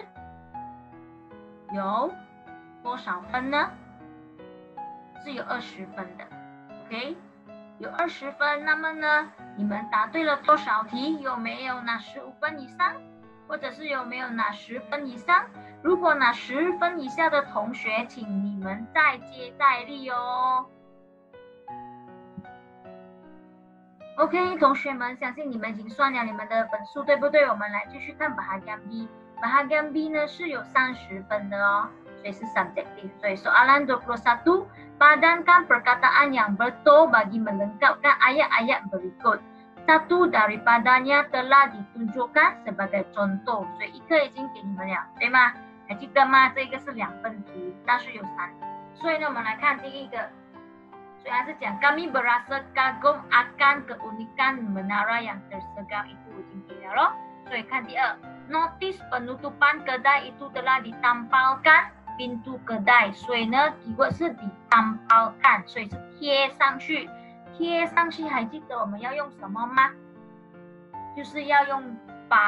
有多少分呢？是有二十分的 ，OK， 有二十分。那么呢，你们答对了多少题？有没有拿十五分以上，或者是有没有拿十分以上？如果拿十分以下的同学，请你们再接再厉哦。OK， 同学们，相信你们已经算了你们的分数，对不对？我们来继续看 bahagian B。bahagian B 呢是有三十分的哦，所以是 subjektif。所以 soalan dua puluh satu padankan perkataan yang betul bagi melengkapkan ayat-ayat berikut. Satu daripadanya telah ditunjukkan sebagai contoh， 所以一个已经给你们了，对吗？还记得吗？这个是两分题，但是有三。所以呢，我们来看第一个，所以它是讲 kami berasa kagum akan keunikan menara yang tersegam， itu 已经给了咯。所以看第二 ，notis penutupan kedai itu telah ditampalkan pintu kedai， 所以呢 keyword 是 ditampalkan， 所以是贴上去。贴上去还记得我们要用什么吗？就是要用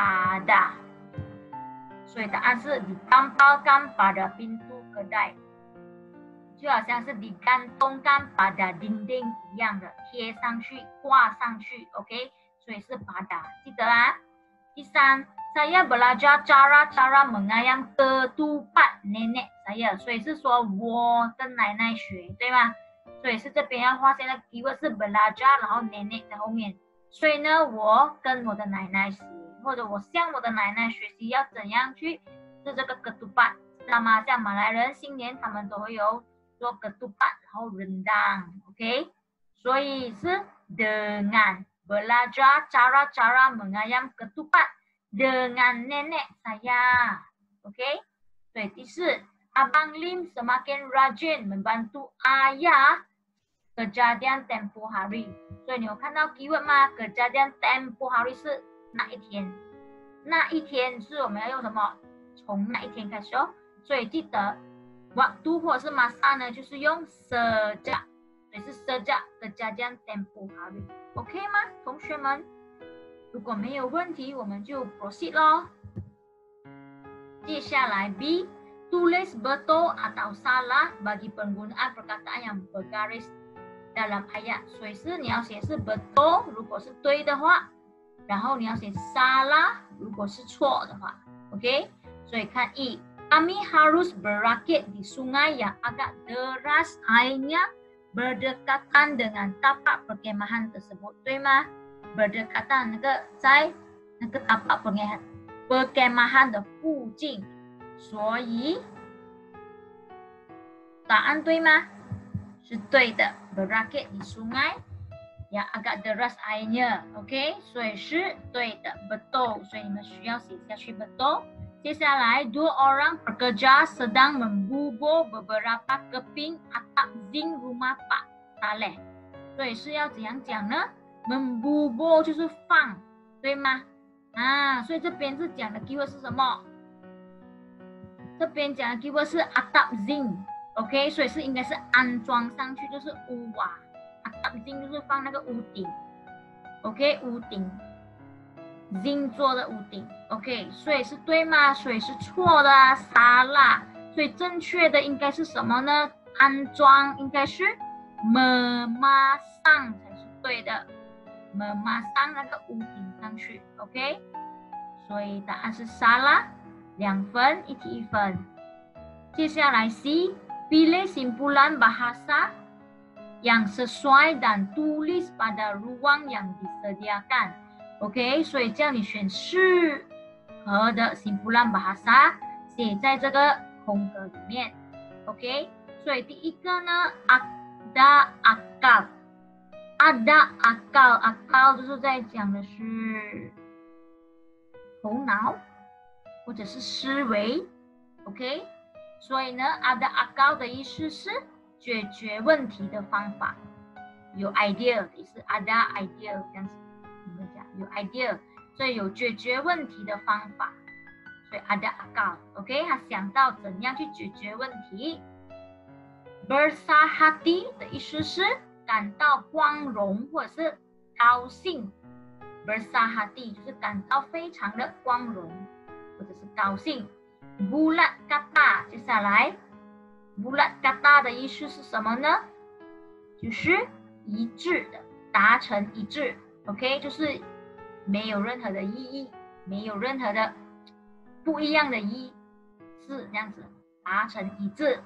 pada， 所以答案是 ditampalkan pada pintu kedai， 就好像是 digantungkan pada dinding 一样的，贴上去挂上去 ，OK， 所以是 pada， 记得啊。第三 saya belajar cara-cara mengayam ketupat nenek saya， 所以是说我跟奶奶学，对吗？所以是这边要画现在 keyword 是 belajar， 然后 nenek 在后面。所以呢，我跟我的奶奶学，或者我向我的奶奶学习要怎样去吃这个 ketupat， 知道吗？像马来人新年他们都会有做 ketupat， 然后 rendang，OK， 所以是 dengan belajar cara-cara mengayam ketupat dengan nenek saya，OK， 所以第四 Abang Lim semakin rajin membantu ayah kejadian tempoh hari， 所以你有看到 keyword 吗？ kejadian tempoh hari 是哪一天？那一天是我们要用什么？从那一天开始哦。所以记得 waktu 或者是 masa 呢，就是用 sejak， 所以是 sejak kejadian tempoh hari，OK 吗？同学们，如果没有问题，我们就 proceed 咯。接下来 B。Tulis betul atau salah bagi penggunaan perkataan yang bergaris dalam ayat， 所以是你要写是 betul 如果是对的话，然后你要写 salah 如果是错的话 ，OK？ 所以看 E， kami harus berakit di sungai yang agak deras airnya berdekatan dengan tapak perkemahan tersebut， 对吗？ berdekatan 那个在那个 tapak perkemahan 的附近。所以答案对吗？是对的。Berakit di sungai yang agak deras airnya， OK， 所以是对的 ，betul。所以你们需要写下去 betul。接下来 dua orang pekerja sedang membubur beberapa keping atap zinc rumah Pak Saleh， 所以是要怎样讲呢？ membubur 就是放，对吗？啊，所以这边是讲的 keyword 是什么？这边讲的 keyword 是 atap zinc，OK， 所以是应该是安装上去，就是屋瓦 ，atap zinc 就是放那个屋顶 ，OK， 屋顶 ，zinc 做的屋顶 ，OK， 所以是对吗？所以是错的啊，沙拉，所以正确的应该是什么呢？安装应该是么马上才是对的，么马上那个屋顶上去 ，OK？ 所以答案是沙拉，两分，一题一分。接下来 C, pilih simpulan bahasa yang sesuai dan tulis pada ruang yang disediakan. OK， 所以叫你选适合的 simpulan bahasa 写在这个空格里面。OK， 所以第一个呢 ada akal， ada akal， akal 就是在讲的是头脑或者是思维。OK， 所以呢 ada akal 的意思是解决问题的方法，有 idea 的意思 ada idea 这样子，我们讲有 idea， 所以有解决问题的方法，所以 ada akal。 OK， 他想到怎样去解决问题。Besar hati 的意思是感到光荣或者是高兴。Besar hati 就是感到非常的光荣或者是高兴。Bulat kata 接下来 bulat kata 的意思是什么呢？就是一致的，达成一致。 OK， 就是没有任何的异议，没有任何的不一样的意思，这样子达成一致。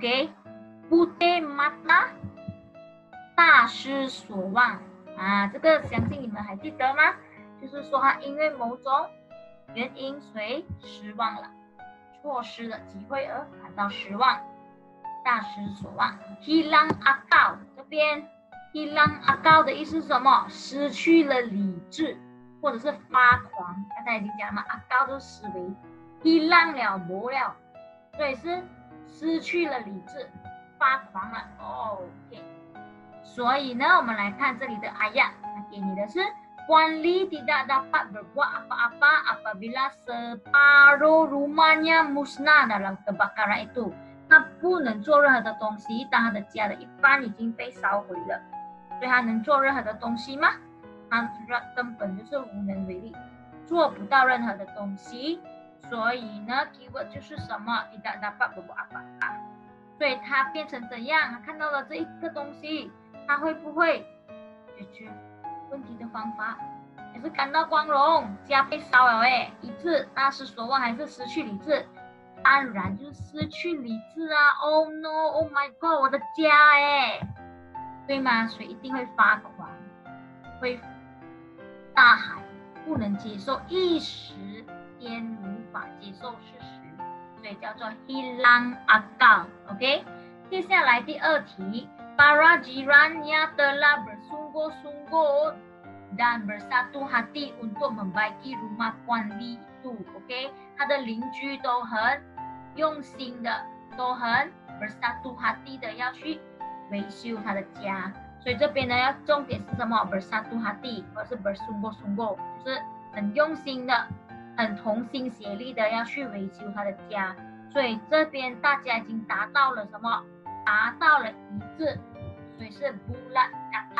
OK，Putih mata 大失所望啊，这个相信你们还记得吗？就是说他因为某种原因所以失望了，错失了机会而感到失望，大失所望。Hilang akal 这边 hilang akal 的意思是什么？失去了理智或者是发狂。刚才已经讲了嘛 akal 就是思维 hilang 了没了，所以是失去了理智，发狂了。哦 OK， 所以呢我们来看这里的 ayat， 它给你的是Wanli tidak dapat berbuat apa-apa apabila separuh rumahnya musnah dalam kebakaran itu。 他不能做任何的东西，当他的家的一半已经被烧毁了，所以他能做任何的东西吗？他根本就是无能为力，做不到任何的东西。所以呢 keyword 就是什么 tidak dapat berbuat apa-apa， 所以他变成怎样？他看到了这一个东西，他会不会解决问题的方法？也是感到光荣，家被烧了哎，一致大失所望，还是失去理智？当然就是失去理智啊 ！Oh no! Oh my god！ 我的家哎，对吗？所以一定会发狂，会大喊，不能接受，一时间无法接受事实，所以叫做 hilang akal。OK， 接下来第二题 ，Para jirannya telah bersungguh-sungguh dan bersatu hati untuk membaiki rumah Wanli itu。OK， 他的邻居都很用心的，都很 bersatu hati 的要去维修他的家。所以这边呢，要重点是什么 ？bersatu hati 或者是 bersungguh-sungguh， 就是很用心的，很同心协力的要去维修他的家。所以这边大家已经达到了什么？达到了一致，所以是 bulat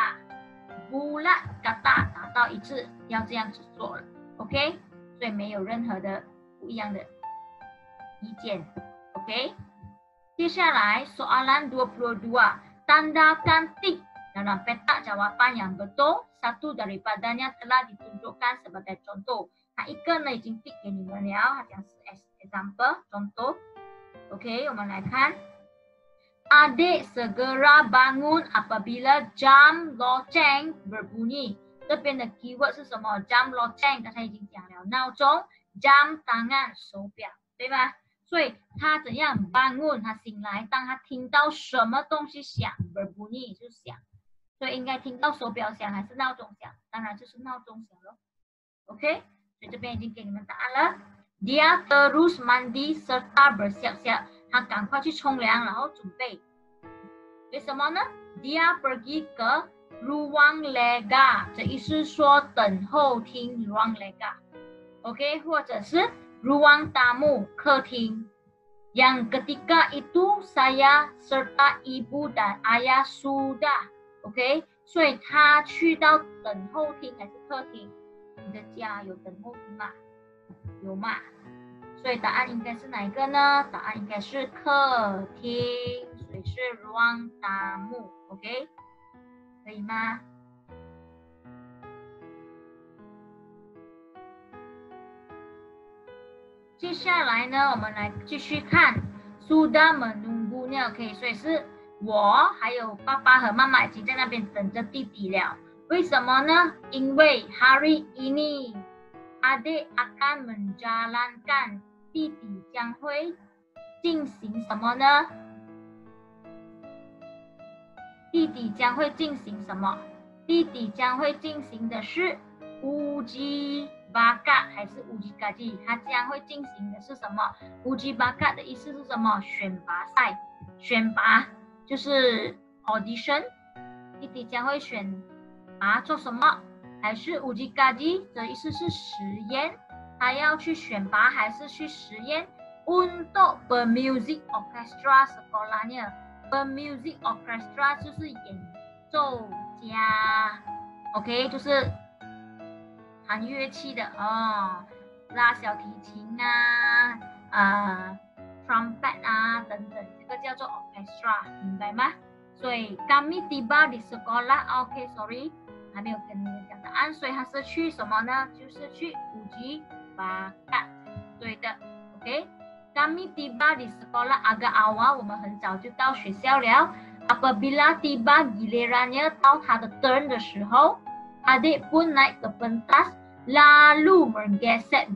kata。bulat kata 达到一致，要这样子做了 ，OK， 所以没有任何的不一样的意见 ，OK。接下来 soalan dua puluh dua， tandakan tik dalam petak jawapan yang betul， satu daripadanya telah ditunjukkan sebagai contoh。它一个呢已经 tik 给你们了，它讲是 example contoh。OK， 我们来看。Adik segera bangun apabila jam loceng berbunyi。这边的 keyword 是什么 ？jam loceng 刚才已经讲了，闹钟 jam tangan 手表，对吧？所以他怎样 bangun 他醒来，当他听到什么东西响 berbunyi 就响，所以应该听到手表响还是闹钟响？当然就是闹钟响咯。OK， 所以这边已经给你们答案了。Dia terus mandi serta bersiap-siap。他赶快去冲凉，然后准备。为什么呢 ？Dia pergi ke ruang lega， 这意思说等候厅 ruang lega，OK， 或者是 ruang tamu 客厅。Yang ketika itu saya serta ibu dan ayah sudah，OK， 所以他去到等候厅还是客厅？你的家有等候厅吗？有吗？ 所以答案应该是哪一个呢？答案应该是客厅，所以是 ruang tamu，OK， 可以吗？接下来呢，我们来继续看 sudah menunggunya， OK， 所以是我还有爸爸和妈妈已经在那边等着弟弟了。为什么呢？因为 hari ini adik akan menjalankan， 弟弟将会进行什么呢？弟弟将会进行什么？弟弟将会进行的是 uji bakat 还是 uji kaji？ 他将会进行的是什么 ？uji bakat 的意思是什么？选拔赛，选拔就是 audition。弟弟将会选拔做什么？还是 uji kaji 的意思是实验？他要去选拔还是去实验 ？Untuk bermuzik orchestra sekolahnya。bermuzik orchestra 就是演奏家 ，OK， 就是弹乐器的哦，拉小提琴啊，啊 ，trumpet 啊等等，这个叫做 orchestra， 明白吗？所以 kami tiba di sekolah，OK，sorry，、okay, 还没有跟你们讲答案，所以他是去什么呢？就是去uji bakat， 对的 ，OK。Kami tiba di sekolah agak awal， 我们很早就到学校了。Apabila tiba gilirannya， 到他的 turn 的时候 ，adik pun naik ke pentas lalu menggesek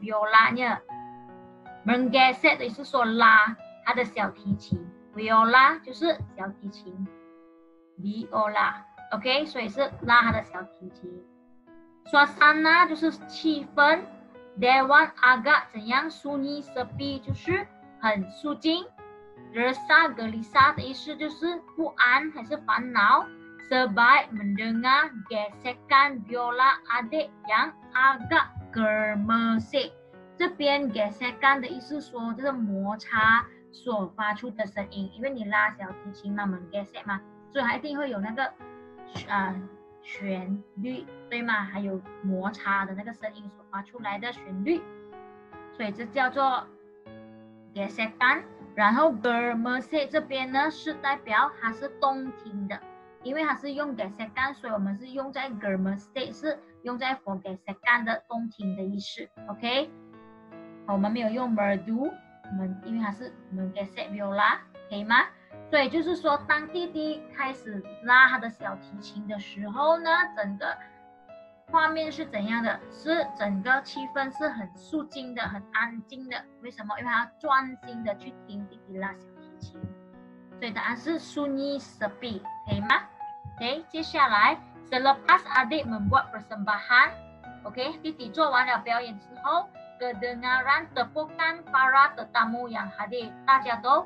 biolanya。menggesek 的意思说拉他的小提琴 ，viola 就是小提琴 ，viola，OK，、okay? 所以是拉他的小提琴。Suasana 就是气氛。Dewan agak 怎样 sunyi sepi 就是很肃静。Resah gelisah 的意思就是不安还是烦恼。Sebaik mendengar gesekan biola adik yang agak gemersik， 这边 gesekan 的意思说就是摩擦所发出的声音，因为你拉小提琴嘛，我们 gesek 嘛，所以它一定会有那个啊、呃、旋律，对吗？还有摩擦的那个声音所发出来的旋律，所以这叫做 gesekan。然后 gemersik 这边呢是代表它是动听的，因为它是用 gesekan， 所以我们是用在 gemersik， 是用在 for gesekan 的动听的意思 ，OK。我们没有用 merdu， 我们因为它是我们 gesek viola， 可以吗？所以就是说，当弟弟开始拉他的小提琴的时候呢，整个画面是怎样的？是整个气氛是很肃静的，很安静的。为什么？因为他专心的去听弟弟拉小提琴。所以答案是 sunyi sepi， 可以吗 ？OK， 接下来 selepas adik membuat persembahan，OK， 弟弟做完了表演之后 ，kedengaran tepukan para tetamu yang hadir， 大家都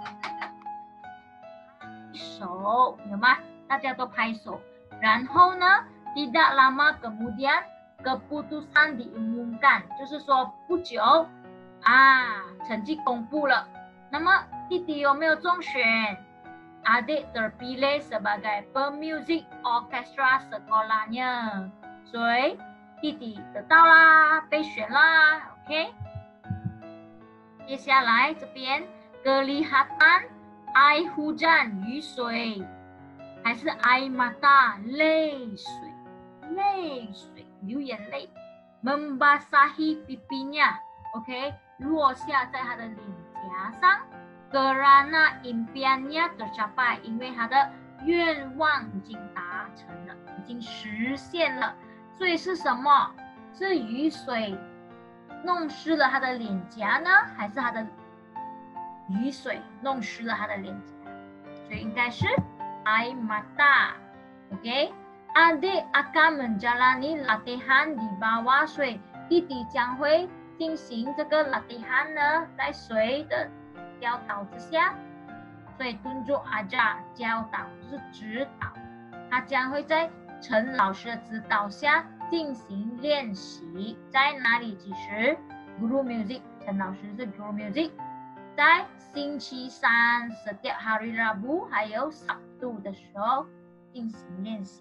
手有吗？大家都拍手。然后呢 ，tidak lama kemudian keputusan diumumkan， 就是说不久啊，成绩公布了。那么弟弟有没有中选 ？Adik terpilih sebagai pemuzik orchestra sekolahnya， 所以弟弟得到啦，被选啦 ，OK。接下来这边 kelihatan air hujan 雨水，还是 air mata 泪水，泪水流眼泪 membasahi pipinya， OK， 落下在他的脸颊上。Kerana impiannya tercapai， 因为他的愿望已经达成了，已经实现了。所以是什么？是雨水弄湿了他的脸颊呢，还是他的雨水弄湿了他的脸颊？所以应该是 air mata。OK， adik akan menjalani latihan di bawah 水，弟弟将会进行这个 latihan 呢，在水的教导之下，所以tunjuk ajar 教导就是指导，他将会在陈老师的指导下进行练习。在哪里？几时 ？Guru Music， 陈老师是 Guru Music， 在星期三 setiap hari Rabu 还有 Sabtu 的时候进行练习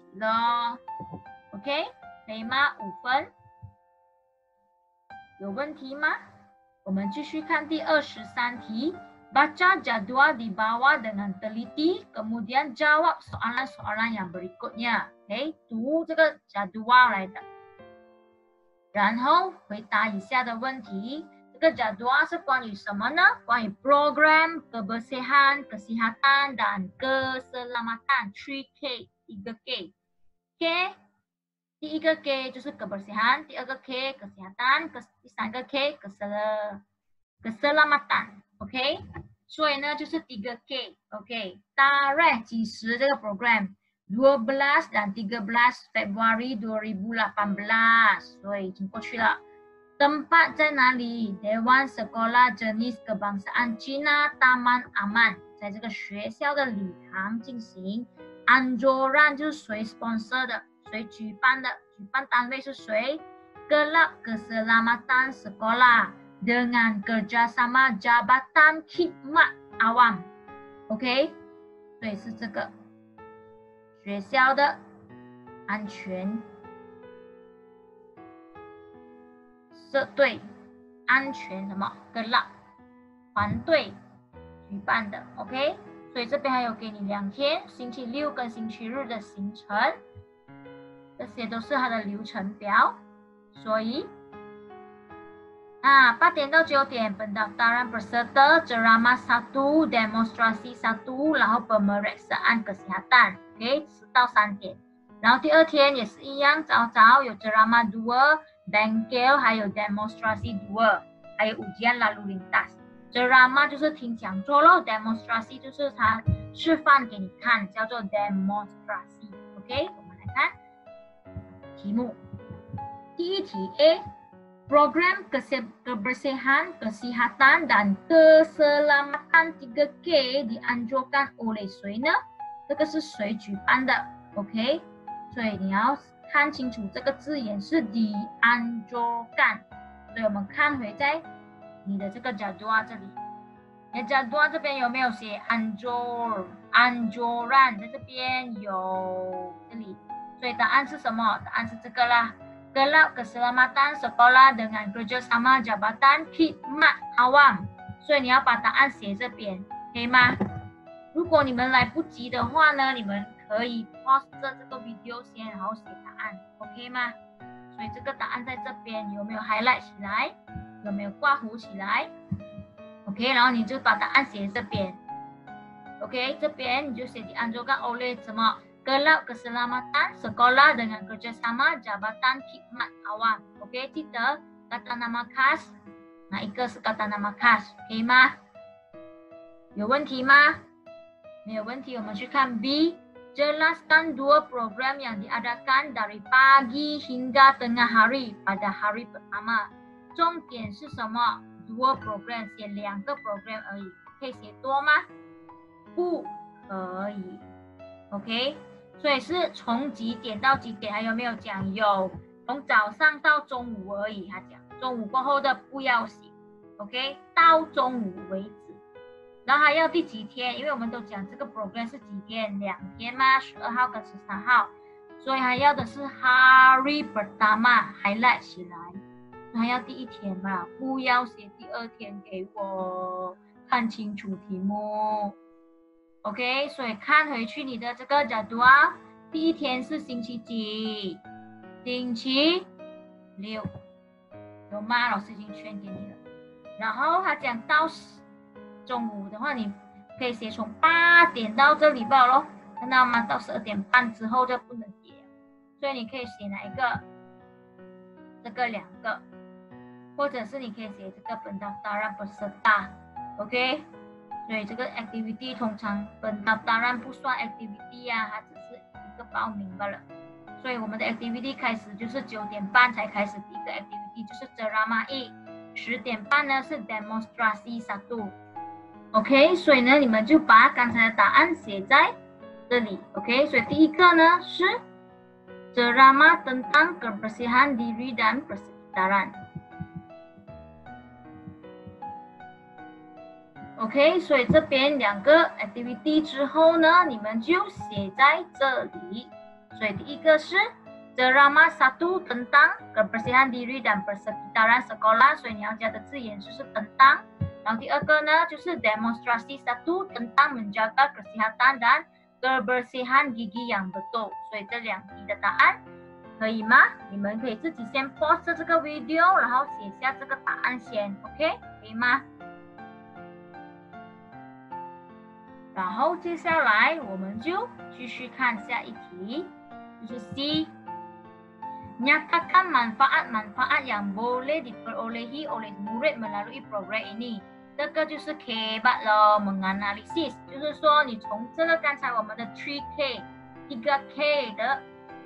咯。OK， 可以吗？五分，有问题吗？ 我们继续看第二十三题。Baca jadwal di bawah dengan teliti, kemudian jawab soalan-soalan yang berikutnya. OK， 读这个 jadwal 来的，然后回答以下的问题。这个 jadwal 是关于什么呢？关于 program kebersihan, kesehatan dan keselamatan 三 K 一个 K。K 第一个 K 就是 kebersihan， 第二个 K kesehatan， 第三个 K keselamatan。OK， 所以呢就是第一个 K。OK， tarikh 几时这个 program dua belas dan tiga belas Februari dua ribu lapan belas， 所以已经过去了。tempat 在哪里 Dewan Sekolah Jenis Kebangsaan Cina Taman Aman， 在这个学校的礼堂进行。anjuran 就是谁 sponsor 的，谁举办的，举办单位是谁。Kelab Keselamatan Sekolah dengan kerjasama Jabatan Khidmat Awam。 OK， 所以是这个学校的安全社队安全什么 Kelab 团队举办的。 OK， 所以这边还有给你两天，星期六跟星期日的行程，这些都是它的流程表。所以啊，八点到九点 pendaftaran peserta ceramah satu, demonstrasi satu, 然后 pemeriksaan kesehatan。 OK， 十到三点。然后第二天也是一样，早早有 ceramah dua, bengkel 还有 demonstrasi dua， 还有 ujian lalu lintas。 ceramah 就是听讲座咯， demonstrasi 就是它示范给你看，叫做 demonstrasi。 OK， 我们来看题目。第一题 A， program kebersihan, kesihatan dan keselamatan tiga K dianjurkan oleh 谁呢？这个是谁举办的 ？OK， 所以你要看清楚这个字眼是 dianjurkan。 所以我们看回在你的这个 jadwal 这里，你的 jadwal 这边有没有写 anjur anjuran？ 在这边有，这里，所以答案是什么？答案是这个啦。Kelab Keselamatan Sekolah dengan kerjasama Jabatan Khidmat Awam， 所以你要把答案写这边，可以吗？如果你们来不及的话呢，你们可以 pause 这个 video 先，然后写答案 ，OK 吗？所以这个答案在这边有没有 highlight 起来？有没有挂弧起来 ？OK， 然后你就把答案写这边 ，OK， 这边你就写dianjurkan oleh 什么？ Kelab Keselamatan Sekolah dengan kerjasama Jabatan Khidmat Awam。 OK， 记得 kata nama khas， 哪一个是 kata nama khas， 可以吗？有问题吗？没有问题，我们去看 B。 Jelaskan dua program yang diadakan dari pagi hingga tengah hari pada hari pertama。 重点是什么？ dua program， 写两个 program 而已，可以写多吗？不可以 OK， 所以是从几点到几点？还有没有讲？有，从早上到中午而已。他讲中午过后的不要写 ，OK， 到中午为止。然后还要第几天？因为我们都讲这个 program 是几天？两天嘛，十二号跟十三号，所以还要的是 hari pertama highlight 起来，还要第一天嘛，不要写第二天给我，看清楚题目。OK， 所以看回去你的这个jadwal，第一天是星期几？星期六，有吗？老师已经圈给你了。然后他讲到中午的话，你可以写从八点到这里报咯，看到吗？到十二点半之后就不能写，所以你可以写哪一个？这个两个，或者是你可以写这个pendaftaran peserta，OK？ 所以这个 activity 通常pendaftaran不算 activity 啊，它只是一个报名罢了。所以我们的 activity 开始就是九点半才开始第一个 activity， 就是 ceramah 一，十点半呢是 demonstrasi satu。OK， 所以呢你们就把刚才的答案写在这里。OK， 所以第一个呢是 ceramah tentang kebersihan diri dan persekitaran。OK， 所以这边两个 activity 之后呢，你们就写在这里。所以第一个是 ceramah satu tentang kebersihan diri dan persekitaran sekolah， 所以你要加的字眼就是 tentang。然后第二个呢，就是 demonstrasi satu tentang menjaga kesehatan dan kebersihan gigi yang betul， 所以这两题的答案可以吗？你们可以自己先 pause 这个 video， 然后写下这个答案先 ，OK， 可以吗？然后接下来我们就继续看下一题，就是 C。Nyatakan manfaat-manfaat yang boleh diperolehi oleh murid melalui program ini。这个就是 K 八咯 ，menganalisis， 就是说你从这个刚才我们的 three K， 一个 K 的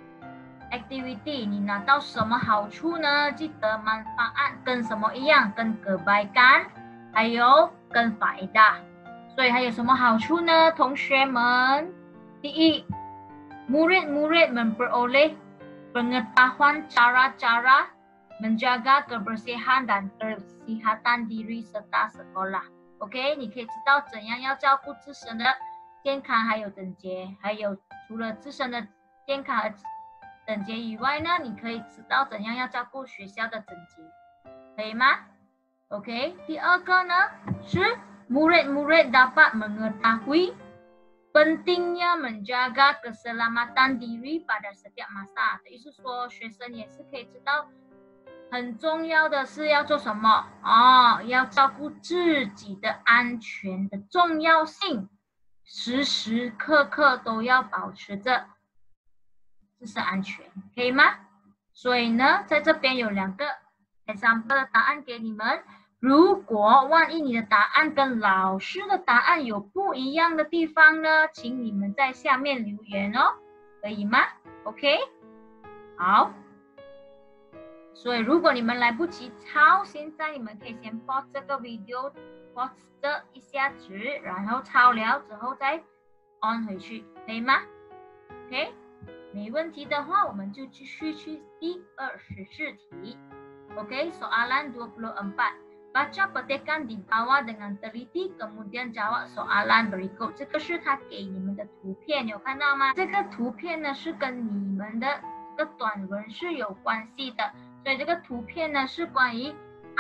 activity， 你拿到什么好处呢？记得 manfaat 跟什么一样？跟 kebaikan， 还有跟 faedah。所以还有什么好处呢？同学们，第一 ，murid-murid memperoleh pengetahuan cara-cara menjaga kebersihan dan kesehatan diri serta sekolah。 OK， 你可以知道怎样要照顾自身的健康还有整洁，还有除了自身的健康和整洁以外呢，你可以知道怎样要照顾学校的整洁，可以吗 ？OK， 第二个呢是 murid-murid dapat mengetahui pentingnya menjaga keselamatan diri pada setiap masa， 意思说学生也是可以知道很重要的是要做什么哦，要照顾自己的安全的重要性，时时刻刻都要保持着知识安全，可以吗？所以呢，在这边有两个 example 的答案给你们。如果万一你的答案跟老师的答案有不一样的地方呢，请你们在下面留言哦，可以吗 ？OK， 好。所以如果你们来不及抄，现在你们可以先 pause 这个 video， pause 这一下子，然后抄了之后再 on 回去，可以吗 ？OK， 没问题的话，我们就继续去第二十四题。OK， soalan dua puluh empat。Baca petikan di bawah dengan teliti, kemudian jawab soalan berikut。 这个是他给你们的图片，有看到吗？这个图片呢是跟你们的这个短文是有关系的，所以这个图片呢是关于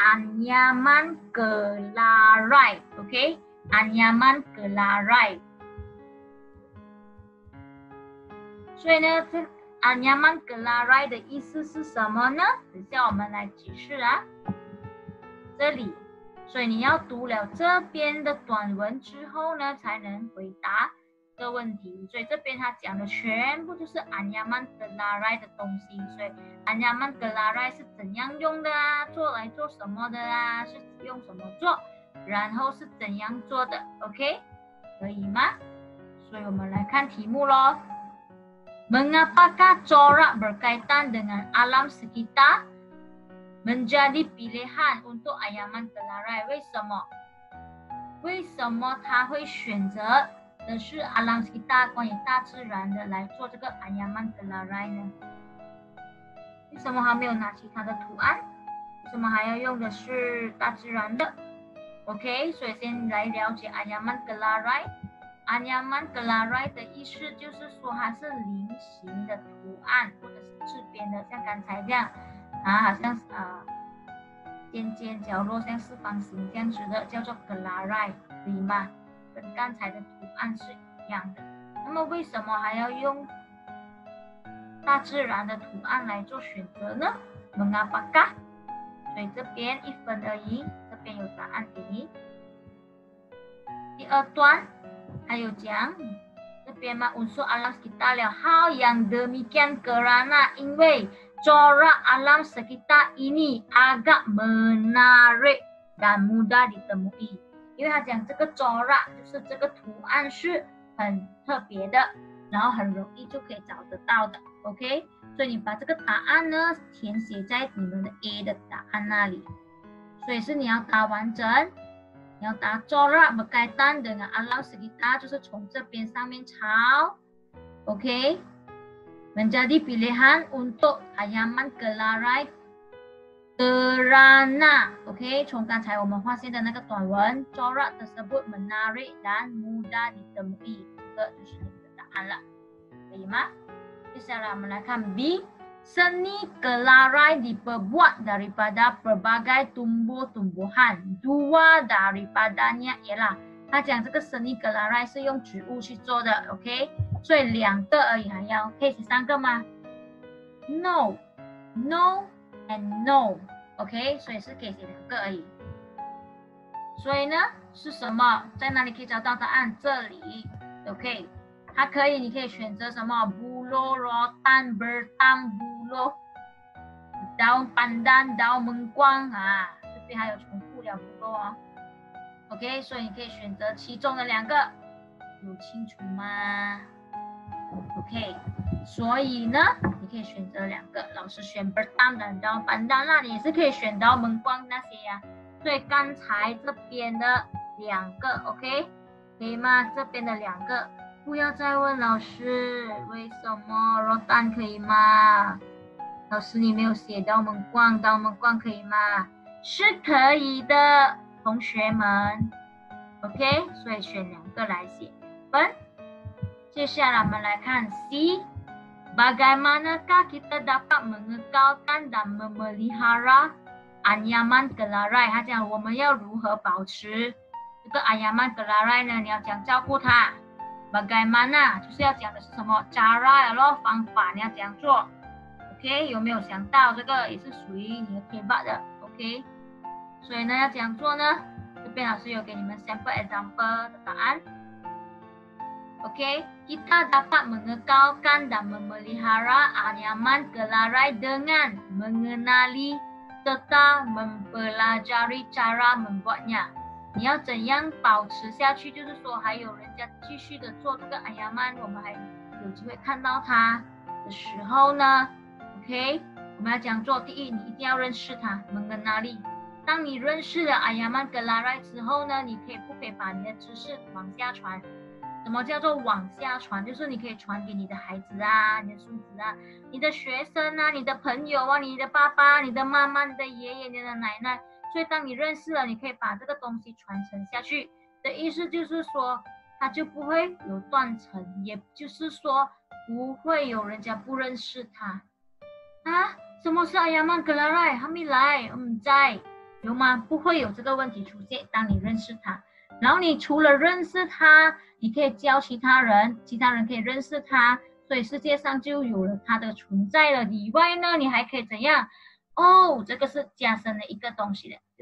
anyaman kelarai，OK， anyaman kelarai。所以呢，这 anyaman kelarai 的意思是什么呢？等下我们来解释啊。这里，所以你要读了这边的短文之后呢，才能回答这个问题。所以这边他讲的全部就是 anyaman kelarai 的东西。所以 anyaman kelarai 是怎样用的啊？做来做什么的啊？是用什么做？然后是怎样做的 ？OK， 可以吗？所以我们来看题目咯。Mengapakah corak berkaitan dengan alam sekitar？menjadi pilihan untuk anyaman kelarai？ 为什么？为什么他会选择的是 alam sekitar 关于大自然的来做这个 anyaman kelarai 呢？为什么还没有拿其他的图案？为什么还要用的是大自然的 ？OK， 所以先来了解 anyaman kelarai。anyaman kelarai 的意思就是说它是菱形的图案，或者是字边的，像刚才这样。啊，好像啊、呃、尖尖角落像四方形这样子的，叫做 kelarai， 可以吗？跟刚才的图案是一样的。那么为什么还要用大自然的图案来做选择呢？ Mengapakah？ 所以这边一分而已，这边有答案给你。第二段还有讲这边嘛 unsur alam sekitar 了 hal yang demikian kerana 因为corak alam sekitar ini agak menarik dan mudah ditemui。 因为他讲这个 corak 就是这个图案是很特别的，然后很容易就可以找得到的 OK， 所以你把这个答案呢填写在你们的 A 的答案那里，所以是你要答完整，你要答 corak berkaitan dengan alam sekitar 就是从这边上面抄 OK，menjadi pilihan untuk anyaman kelarai kerana OK， 从刚才我们发现的那个短文 corak tersebut menarik dan mudah ditemui， 这个就是你的答案了，可以吗？接下来我们来看 B， Seni kelarai diperbuat daripada berbagai tumbuh-tumbuhan. Dua daripadanya ialah，他讲这个 seni kelarai 是用植物去做的 ，OK？ 所以两个而已，还要可以写三个吗 ？No, no and no， OK？ 所以是可以写两个而已。所以呢，是什么？在哪里可以找到答案？这里 ，OK？ 它可以，你可以选择什么 ？Bulu rotan bertam bulu daun pandan daun mengkuang 啊，这边还有重复了不够哦。OK， 所以你可以选择其中的两个，有清楚吗 ？OK， 所以呢，你可以选择两个。老师选 bertam dan daun pandan， 那你也是可以选到 mengkuang 那些呀、啊。所以刚才这边的两个 ，OK， 可以吗？这边的两个。不要再问老师为什么 rotan 可以吗？老师你没有写到我们逛，到我们逛可以吗？是可以的，同学们 ，OK， 所以选两个来写分。接下来我们来看 C， Bagaimanakah kita dapat mengekalkan dan memelihara anyaman kelarai？ 他讲我们要如何保持这个 anyaman kelarai 呢？你要讲照顾它。Bagaimana 就是要讲的是什么 cara 咯，方法你要怎样做 ？OK， 有没有想到这个也是属于你的 K 八 的 ？OK， 所以呢要怎样做呢？这边老师有给你们 sample example 的答案。OK， kita dapat mengekalkan dan memelihara anyaman kelarai dengan mengenali serta mempelajari cara membuatnya。你要怎样保持下去？就是说，还有人家继续的做这个安亚曼，我们还有机会看到它的时候呢 ，OK， 我们要讲做。第一，你一定要认识它 mengenali。当你认识了安亚曼跟拉瑞之后呢，你可以不可以把你的知识往下传？什么叫做往下传？就是你可以传给你的孩子啊、你的孙子啊、你的学生啊、你的朋友啊、你的爸爸、你的妈妈、你的爷爷、你的奶奶。所以当你认识了，你可以把这个东西传承下去的意思就是说，它就不会有断层，也就是说不会有人家不认识它啊。什么是阿亚曼格拉瑞？还没来，嗯，在有吗？不会有这个问题出现。当你认识它，然后你除了认识它，你可以教其他人，其他人可以认识它，所以世界上就有了它的存在了。以外呢，你还可以怎样？哦，这个是加深的一个东西的，就是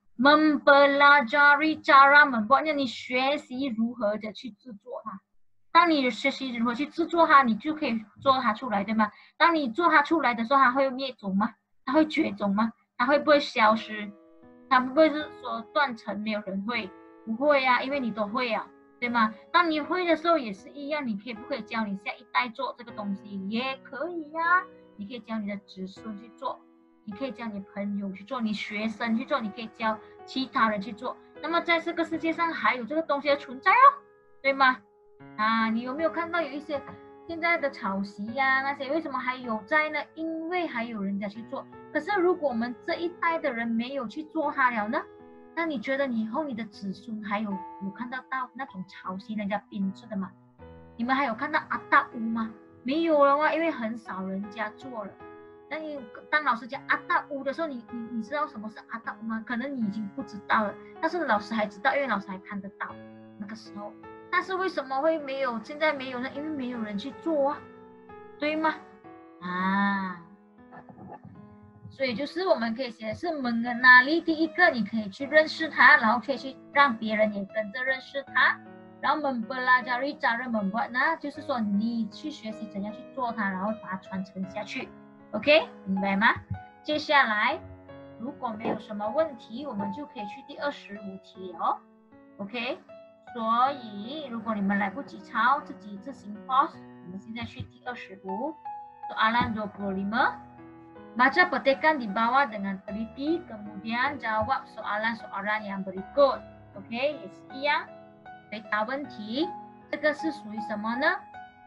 mempelajari cara membuatnya， 你学习如何的去制作它。当你学习如何去制作它，你就可以做它出来，对吗？当你做它出来的时候，它会灭种吗？它会绝种吗？它会不会消失？它不会是说断层，没有人会？不会啊，因为你都会啊，对吗？当你会的时候也是一样，你可以不可以教你下一代做这个东西？也可以呀、啊，你可以教你的子孙去做。你可以教你朋友去做，你学生去做，你可以教其他人去做。那么在这个世界上还有这个东西的存在哦，对吗？啊，你有没有看到有一些现在的草席呀、啊、那些为什么还有在呢？因为还有人家去做。可是如果我们这一代的人没有去做它了呢？那你觉得你以后你的子孙还有有看到到那种草席人家编制的吗？你们还有看到阿达屋吗？没有了啊，因为很少人家做了。那你当老师讲阿达乌的时候，你你你知道什么是阿达乌吗？可能你已经不知道了，但是老师还知道，因为老师还看得到那个时候。但是为什么会没有？现在没有呢？因为没有人去做啊，对吗？啊，所以就是我们可以写的是mengenali，第一个你可以去认识它，然后可以去让别人也跟着认识它。然后 mempelajari cara membuat 呢，就是说你去学习怎样去做它，然后把它传承下去。OK， 明白吗？接下来如果没有什么问题，我们就可以去第二十五题哦。OK， 所以如果你们来不及抄，自己自行 pause。我们现在去第二十五 soalan dua puluh lima。Baca petikan di bawah dengan teliti, kemudian jawab soalan-soalan yang berikut。OK， 也是一样，回答问题。这个是属于什么呢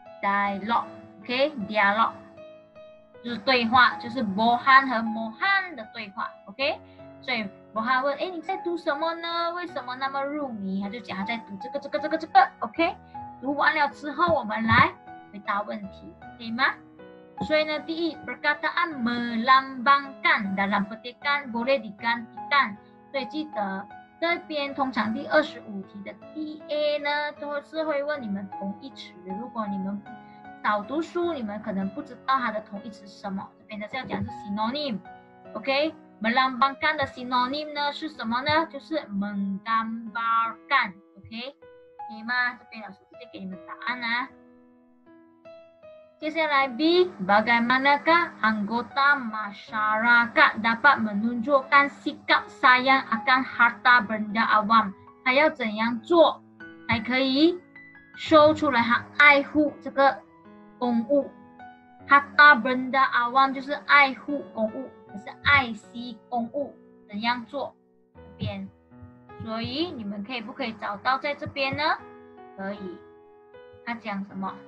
？Dialogue。OK，dialogue。就是对话，就是 Bohan 和 Mohan 的对话 ，OK？ 所以 Bohan 问，哎，你在读什么呢？为什么那么入迷？他就讲他在读这个、这个、这个、这个 ，OK？ 读完了之后，我们来回答问题，可以吗所以呢，第一 perkataan melambangkan dalam petikan boleh digantikan， 所以记得这边通常第二十五题的第 A 呢，都是会问你们同义词。如果你们少读书，你们可能不知道它的同义词是什么。这边的是要讲是 synonym。OK，melambangkan 的 synonym 呢是什么呢？就是 menggambarkan。OK， 可以吗？这边老师直接给你们答案啊。接下来 B, bagaimanakah anggota masyarakat dapat menunjukkan sikap sayang akan harta benda awam？ 他要怎样做才可以说出来他爱护这个公物？ harta benda awam 就是爱护公物，可是爱惜公物怎样做？这边，所以你们可以不可以找到在这边呢？可以。他讲什么？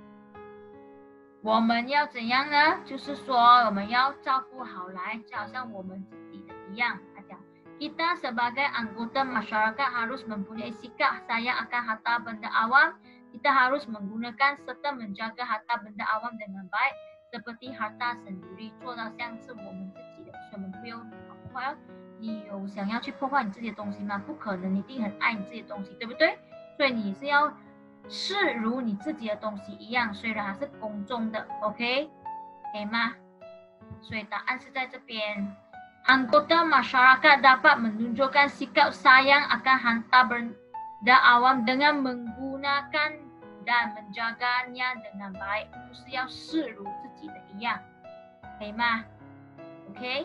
我们要怎样呢？就是说我们要照顾好来，就好像我们自己的一样。他讲 kita sebagai anggota masyarakat harus mempunyai sikap sayang akan harta benda awam. Kita harus menggunakan serta menjaga harta benda awam dengan baik seperti harta sendiri， 做到像是我们自己的，所以我们不要破坏。你有想要去破坏你自己的东西吗？不可能，你一定很爱你自己的东西，对不对？所以你是要视如你自己的东西一样，虽然它是公众的 ，OK， 可以吗？所以答案是在这边。Anggota masyarakat dapat menunjukkan sikap sayang akan harta benda awam dengan menggunakan dan menjaganya dengan baik， 就是要视如自己的一样，可以吗 ？OK。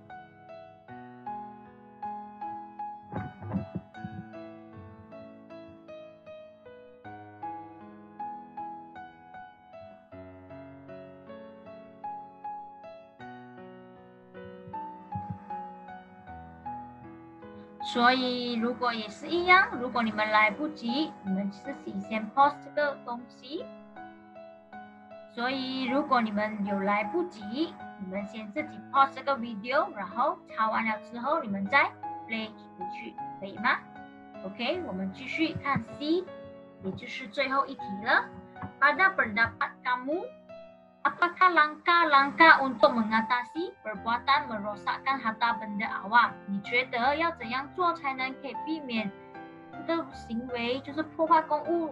所以如果也是一样，如果你们来不及，你们自己先 pause 这个东西。所以如果你们有来不及，你们先自己 pause 这个 video， 然后抄完了之后，你们再 play 回去，可以吗 ？OK， 我们继续看 C， 也就是最后一题了。Pada pendapat kamu，apakah langkah-langkah untuk mengatasi perbuatan merosakkan harta benda awam？ 你觉得要怎样做才能可以避免这个行为，就是破坏公物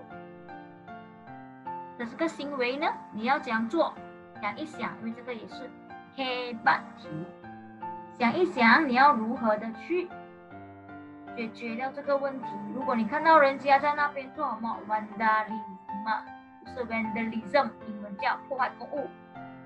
的这个行为呢？你要怎样做？想一想，因为这个也是黑板题。想一想，你要如何的去解决掉这个问题？如果你看到人家在那边做什么 vandalism， 就是 vandalism， 英文叫破坏公物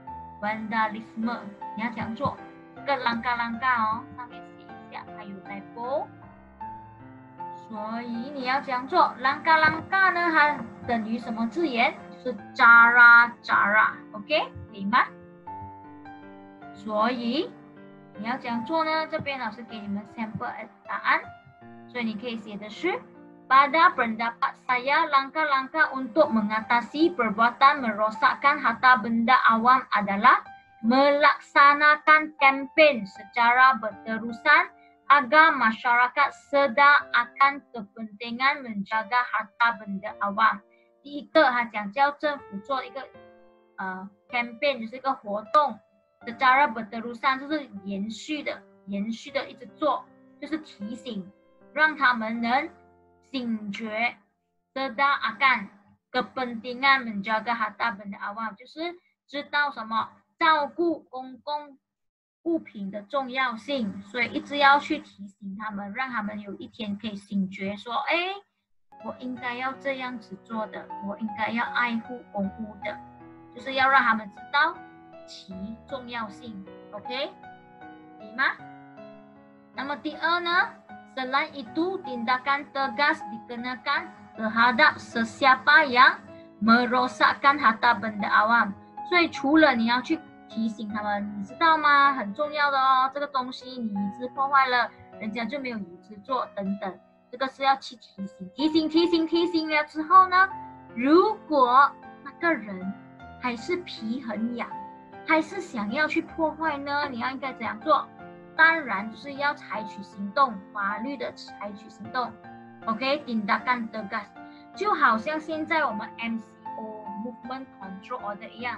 vandalism， 你要怎样做？这个 langkah-langkah 哦，上面写一下，还有 typo。所以你要怎样做 langkah-langkah 呢？它等于什么字眼？是 cara cara，OK， 可以吗？所以你要怎样做呢？这边老师给你们 sample 答案，所以你可以写的是 Pada pendapat saya langkah-langkah untuk mengatasi perbuatan merosakkan harta benda awam adalah melaksanakan campaign secara berterusan agar masyarakat sedar akan kepentingan menjaga harta benda awam。第一个，他讲叫政府做一个呃 campaign， 就是一个活动 ，secara berterusan 就是延续的，延续的一直做，就是提醒，让他们能醒觉 sedar akan kepentingan menjaga harta benda awam， 就是知道什么照顾公共物品的重要性，所以一直要去提醒他们，让他们有一天可以醒觉说，哎。我应该要这样子做的，我应该要爱护公物的，就是要让他们知道其重要性 ，OK， 可以吗？那么第二呢 ，selain itu tindakan tegas dikenakan terhadap sesiapa yang merosakkan harta benda awam。所以除了你要去提醒他们，你知道吗？很重要的哦，这个东西你一直破坏了，人家就没有一直做等等。这个是要去提醒，提醒，提醒，提醒了之后呢，如果那个人还是皮很痒，还是想要去破坏呢，你要应该怎样做？当然就是要采取行动，法律的采取行动。OK， tindakan tegas， 就好像现在我们 M C O Movement Control Order 一样，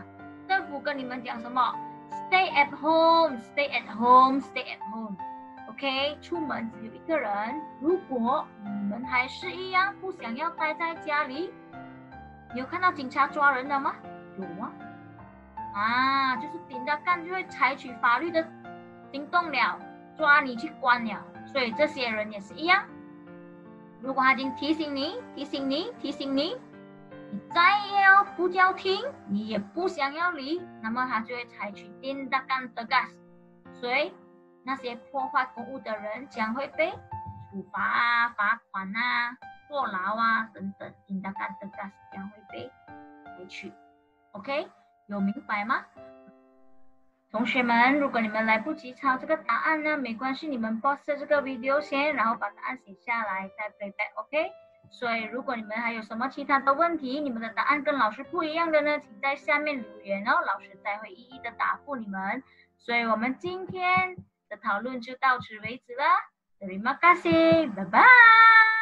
政府跟你们讲什么 ？Stay at home, stay at home, stay at home。OK， 出门只有一个人。如果你们还是一样不想要待在家里，你有看到警察抓人了吗？有啊。啊，就是顶着干就会采取法律的行动了，抓你去关了。所以这些人也是一样。如果他已经提醒你、提醒你、提醒你，你再要不叫听，你也不想要理，那么他就会采取tindakan tegas。所以那些破坏公物的人将会被处罚啊、罚款啊、坐牢啊等等，tindakan tegas将会被采取。OK， 有明白吗？同学们，如果你们来不及抄这个答案呢，没关系，你们 pause 这个 video 先，然后把答案写下来再 playback，OK？ 所以如果你们还有什么其他的问题，你们的答案跟老师不一样的呢，请在下面留言哦，老师才会一一的答复你们。所以我们今天的讨论就到此为止了。Terima kasih，拜拜。